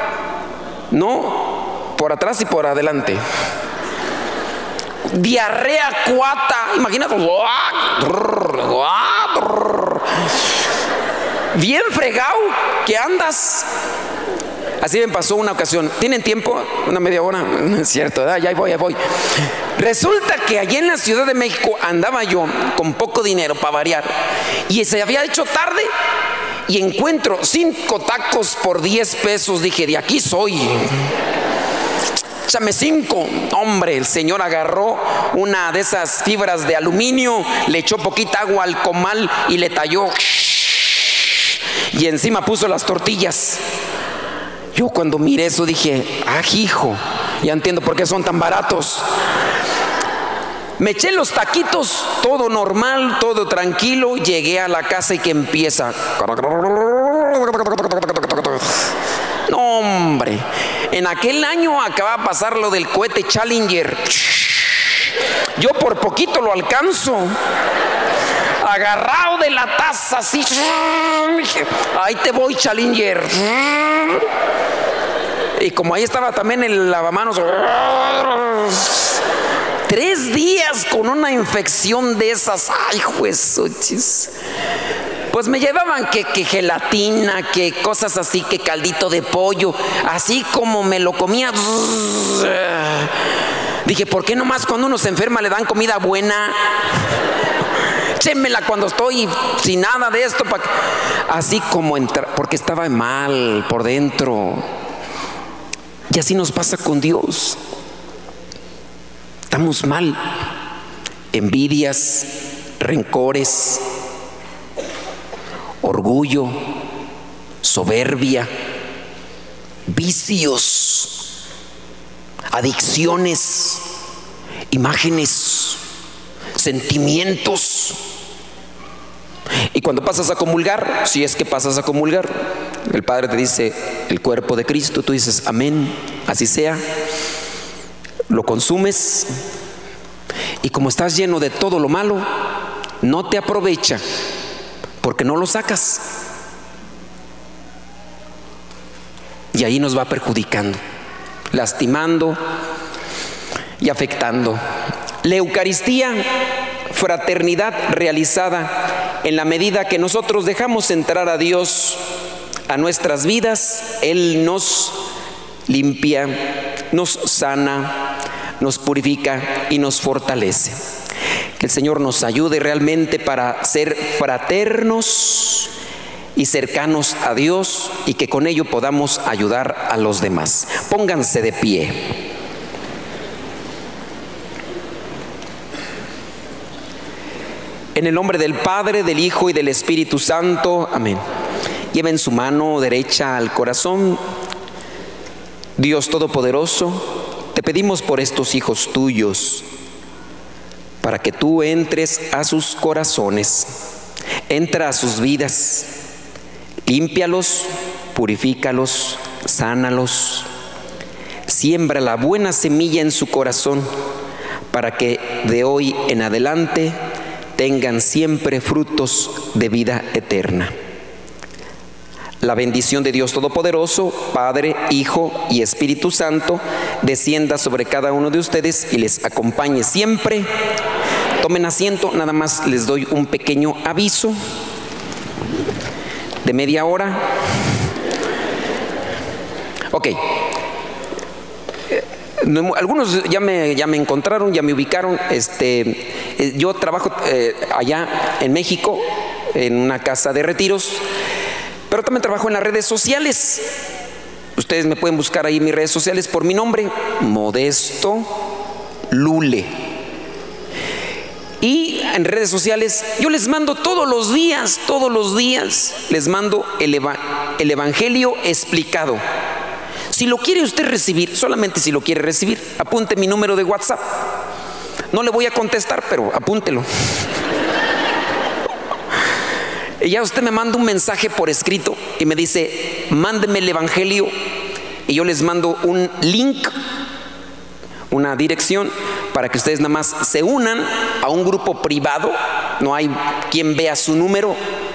No, por atrás y por adelante. Diarrea cuata. Imagínate. Bien fregado que andas. Así me pasó una ocasión. ¿Tienen tiempo? Una media hora. No es cierto, ¿verdad? Ya voy. Resulta que allí en la Ciudad de México andaba yo con poco dinero para variar. Y se había hecho tarde. Y encuentro 5 tacos por 10 pesos. Dije, de aquí soy. Échame 5. Hombre, el señor agarró una de esas fibras de aluminio, le echó poquita agua al comal y le talló. Y encima puso las tortillas. Yo cuando miré eso dije, hijo, ya entiendo por qué son tan baratos. Me eché los taquitos, todo normal, todo tranquilo. Llegué a la casa y que empieza. No, hombre, en aquel año acaba de pasar lo del cohete Challenger. Yo por poquito lo alcanzo. Agarrado de la taza así. Ahí te voy, Challenger. Y como ahí estaba también el lavamanos. 3 días con una infección de esas. Ay, juezochis. Pues me llevaban que gelatina, que cosas así, que caldito de pollo. Así como me lo comía. Dije, ¿por qué nomás cuando uno se enferma le dan comida buena? Échenmela cuando estoy sin nada de esto. Así como entrar, porque estaba mal por dentro. Y así nos pasa con Dios. Estamos mal. Envidias, rencores, orgullo, soberbia, vicios, adicciones, imágenes, sentimientos. Y cuando pasas a comulgar, si es que pasas a comulgar, el Padre te dice el cuerpo de Cristo, tú dices amén, así sea. Lo consumes y como estás lleno de todo lo malo, no te aprovecha porque no lo sacas. Y ahí nos va perjudicando, lastimando y afectando. La Eucaristía, fraternidad realizada en la medida que nosotros dejamos entrar a Dios a nuestras vidas. Él nos limpia, nos sana, nos purifica y nos fortalece. Que el Señor nos ayude realmente para ser fraternos y cercanos a Dios, y que con ello podamos ayudar a los demás. Pónganse de pie. En el nombre del Padre, del Hijo y del Espíritu Santo. Amén. Lleven su mano derecha al corazón. Dios Todopoderoso, te pedimos por estos hijos tuyos, para que tú entres a sus corazones, entra a sus vidas, límpialos, purifícalos, sánalos, siembra la buena semilla en su corazón, para que de hoy en adelante tengan siempre frutos de vida eterna. La bendición de Dios Todopoderoso, Padre, Hijo y Espíritu Santo, descienda sobre cada uno de ustedes y les acompañe siempre. Tomen asiento, nada más les doy un pequeño aviso de media hora. Ok. Algunos ya me encontraron, ya me ubicaron. Yo trabajo allá en México en una casa de retiros, pero también trabajo en las redes sociales. Ustedes me pueden buscar ahí en mis redes sociales por mi nombre, Modesto Lule. Y en redes sociales yo les mando todos los días, les mando el Evangelio explicado. Si lo quiere usted recibir, solamente si lo quiere recibir, apunte mi número de WhatsApp. No le voy a contestar, pero apúntelo. Y ya usted me manda un mensaje por escrito y me dice, mándeme el Evangelio, y yo les mando un link, una dirección, para que ustedes nada más se unan a un grupo privado. No hay quien vea su número,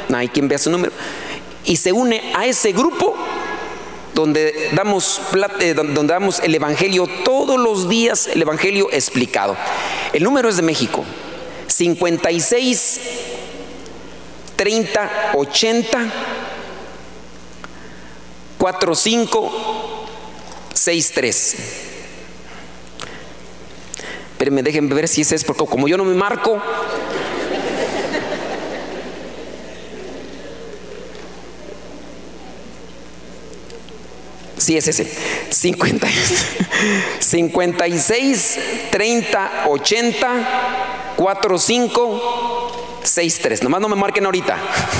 y se une a ese grupo donde damos el Evangelio todos los días, el Evangelio explicado. El número es de México, 56 30 80 45 63. Espérenme, déjenme ver si ese es, porque como yo no me marco. Sí, es ese. 56 30 80 45 63. Nomás no me marquen ahorita.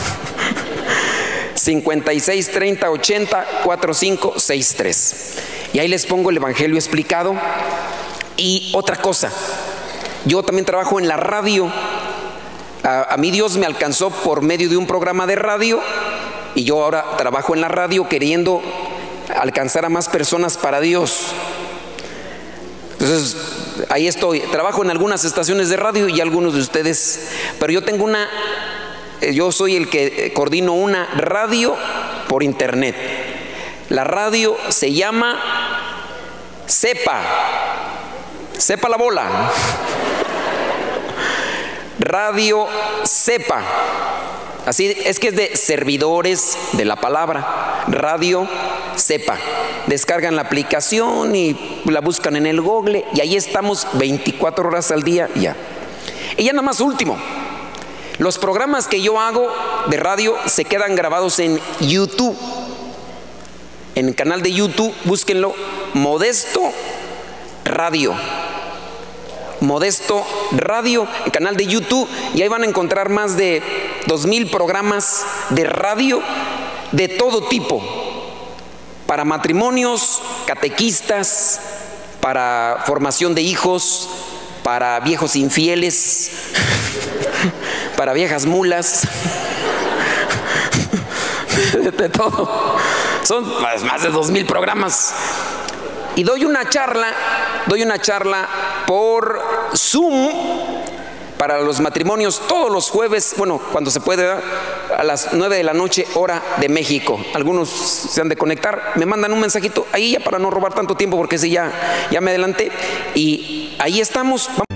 56 30 80 45 63. Y ahí les pongo el Evangelio explicado. Y otra cosa, yo también trabajo en la radio. A mí Dios me alcanzó por medio de un programa de radio, y yo ahora trabajo en la radio queriendo alcanzar a más personas para Dios. Entonces ahí estoy, trabajo en algunas estaciones de radio y algunos de ustedes, pero yo soy el que coordino una radio por internet. La radio se llama Sepa la bola. Radio Sepa. Así es, que es de servidores de la palabra. Radio Sepa. Descargan la aplicación y la buscan en el Google, y ahí estamos 24 horas al día ya. Y ya nada más último, los programas que yo hago de radio se quedan grabados en YouTube. En el canal de YouTube, búsquenlo, Modesto Radio. Modesto Radio, el canal de YouTube, y ahí van a encontrar más de 2000 programas de radio de todo tipo, para matrimonios, catequistas, para formación de hijos, para viejos infieles, para viejas mulas, de todo. Son más de 2000 programas. Y doy una charla por Zoom para los matrimonios todos los jueves, bueno, cuando se puede, a las 9 de la noche, hora de México. Algunos se han de conectar, me mandan un mensajito ahí ya para no robar tanto tiempo, porque sí, ya me adelanté. Y ahí estamos.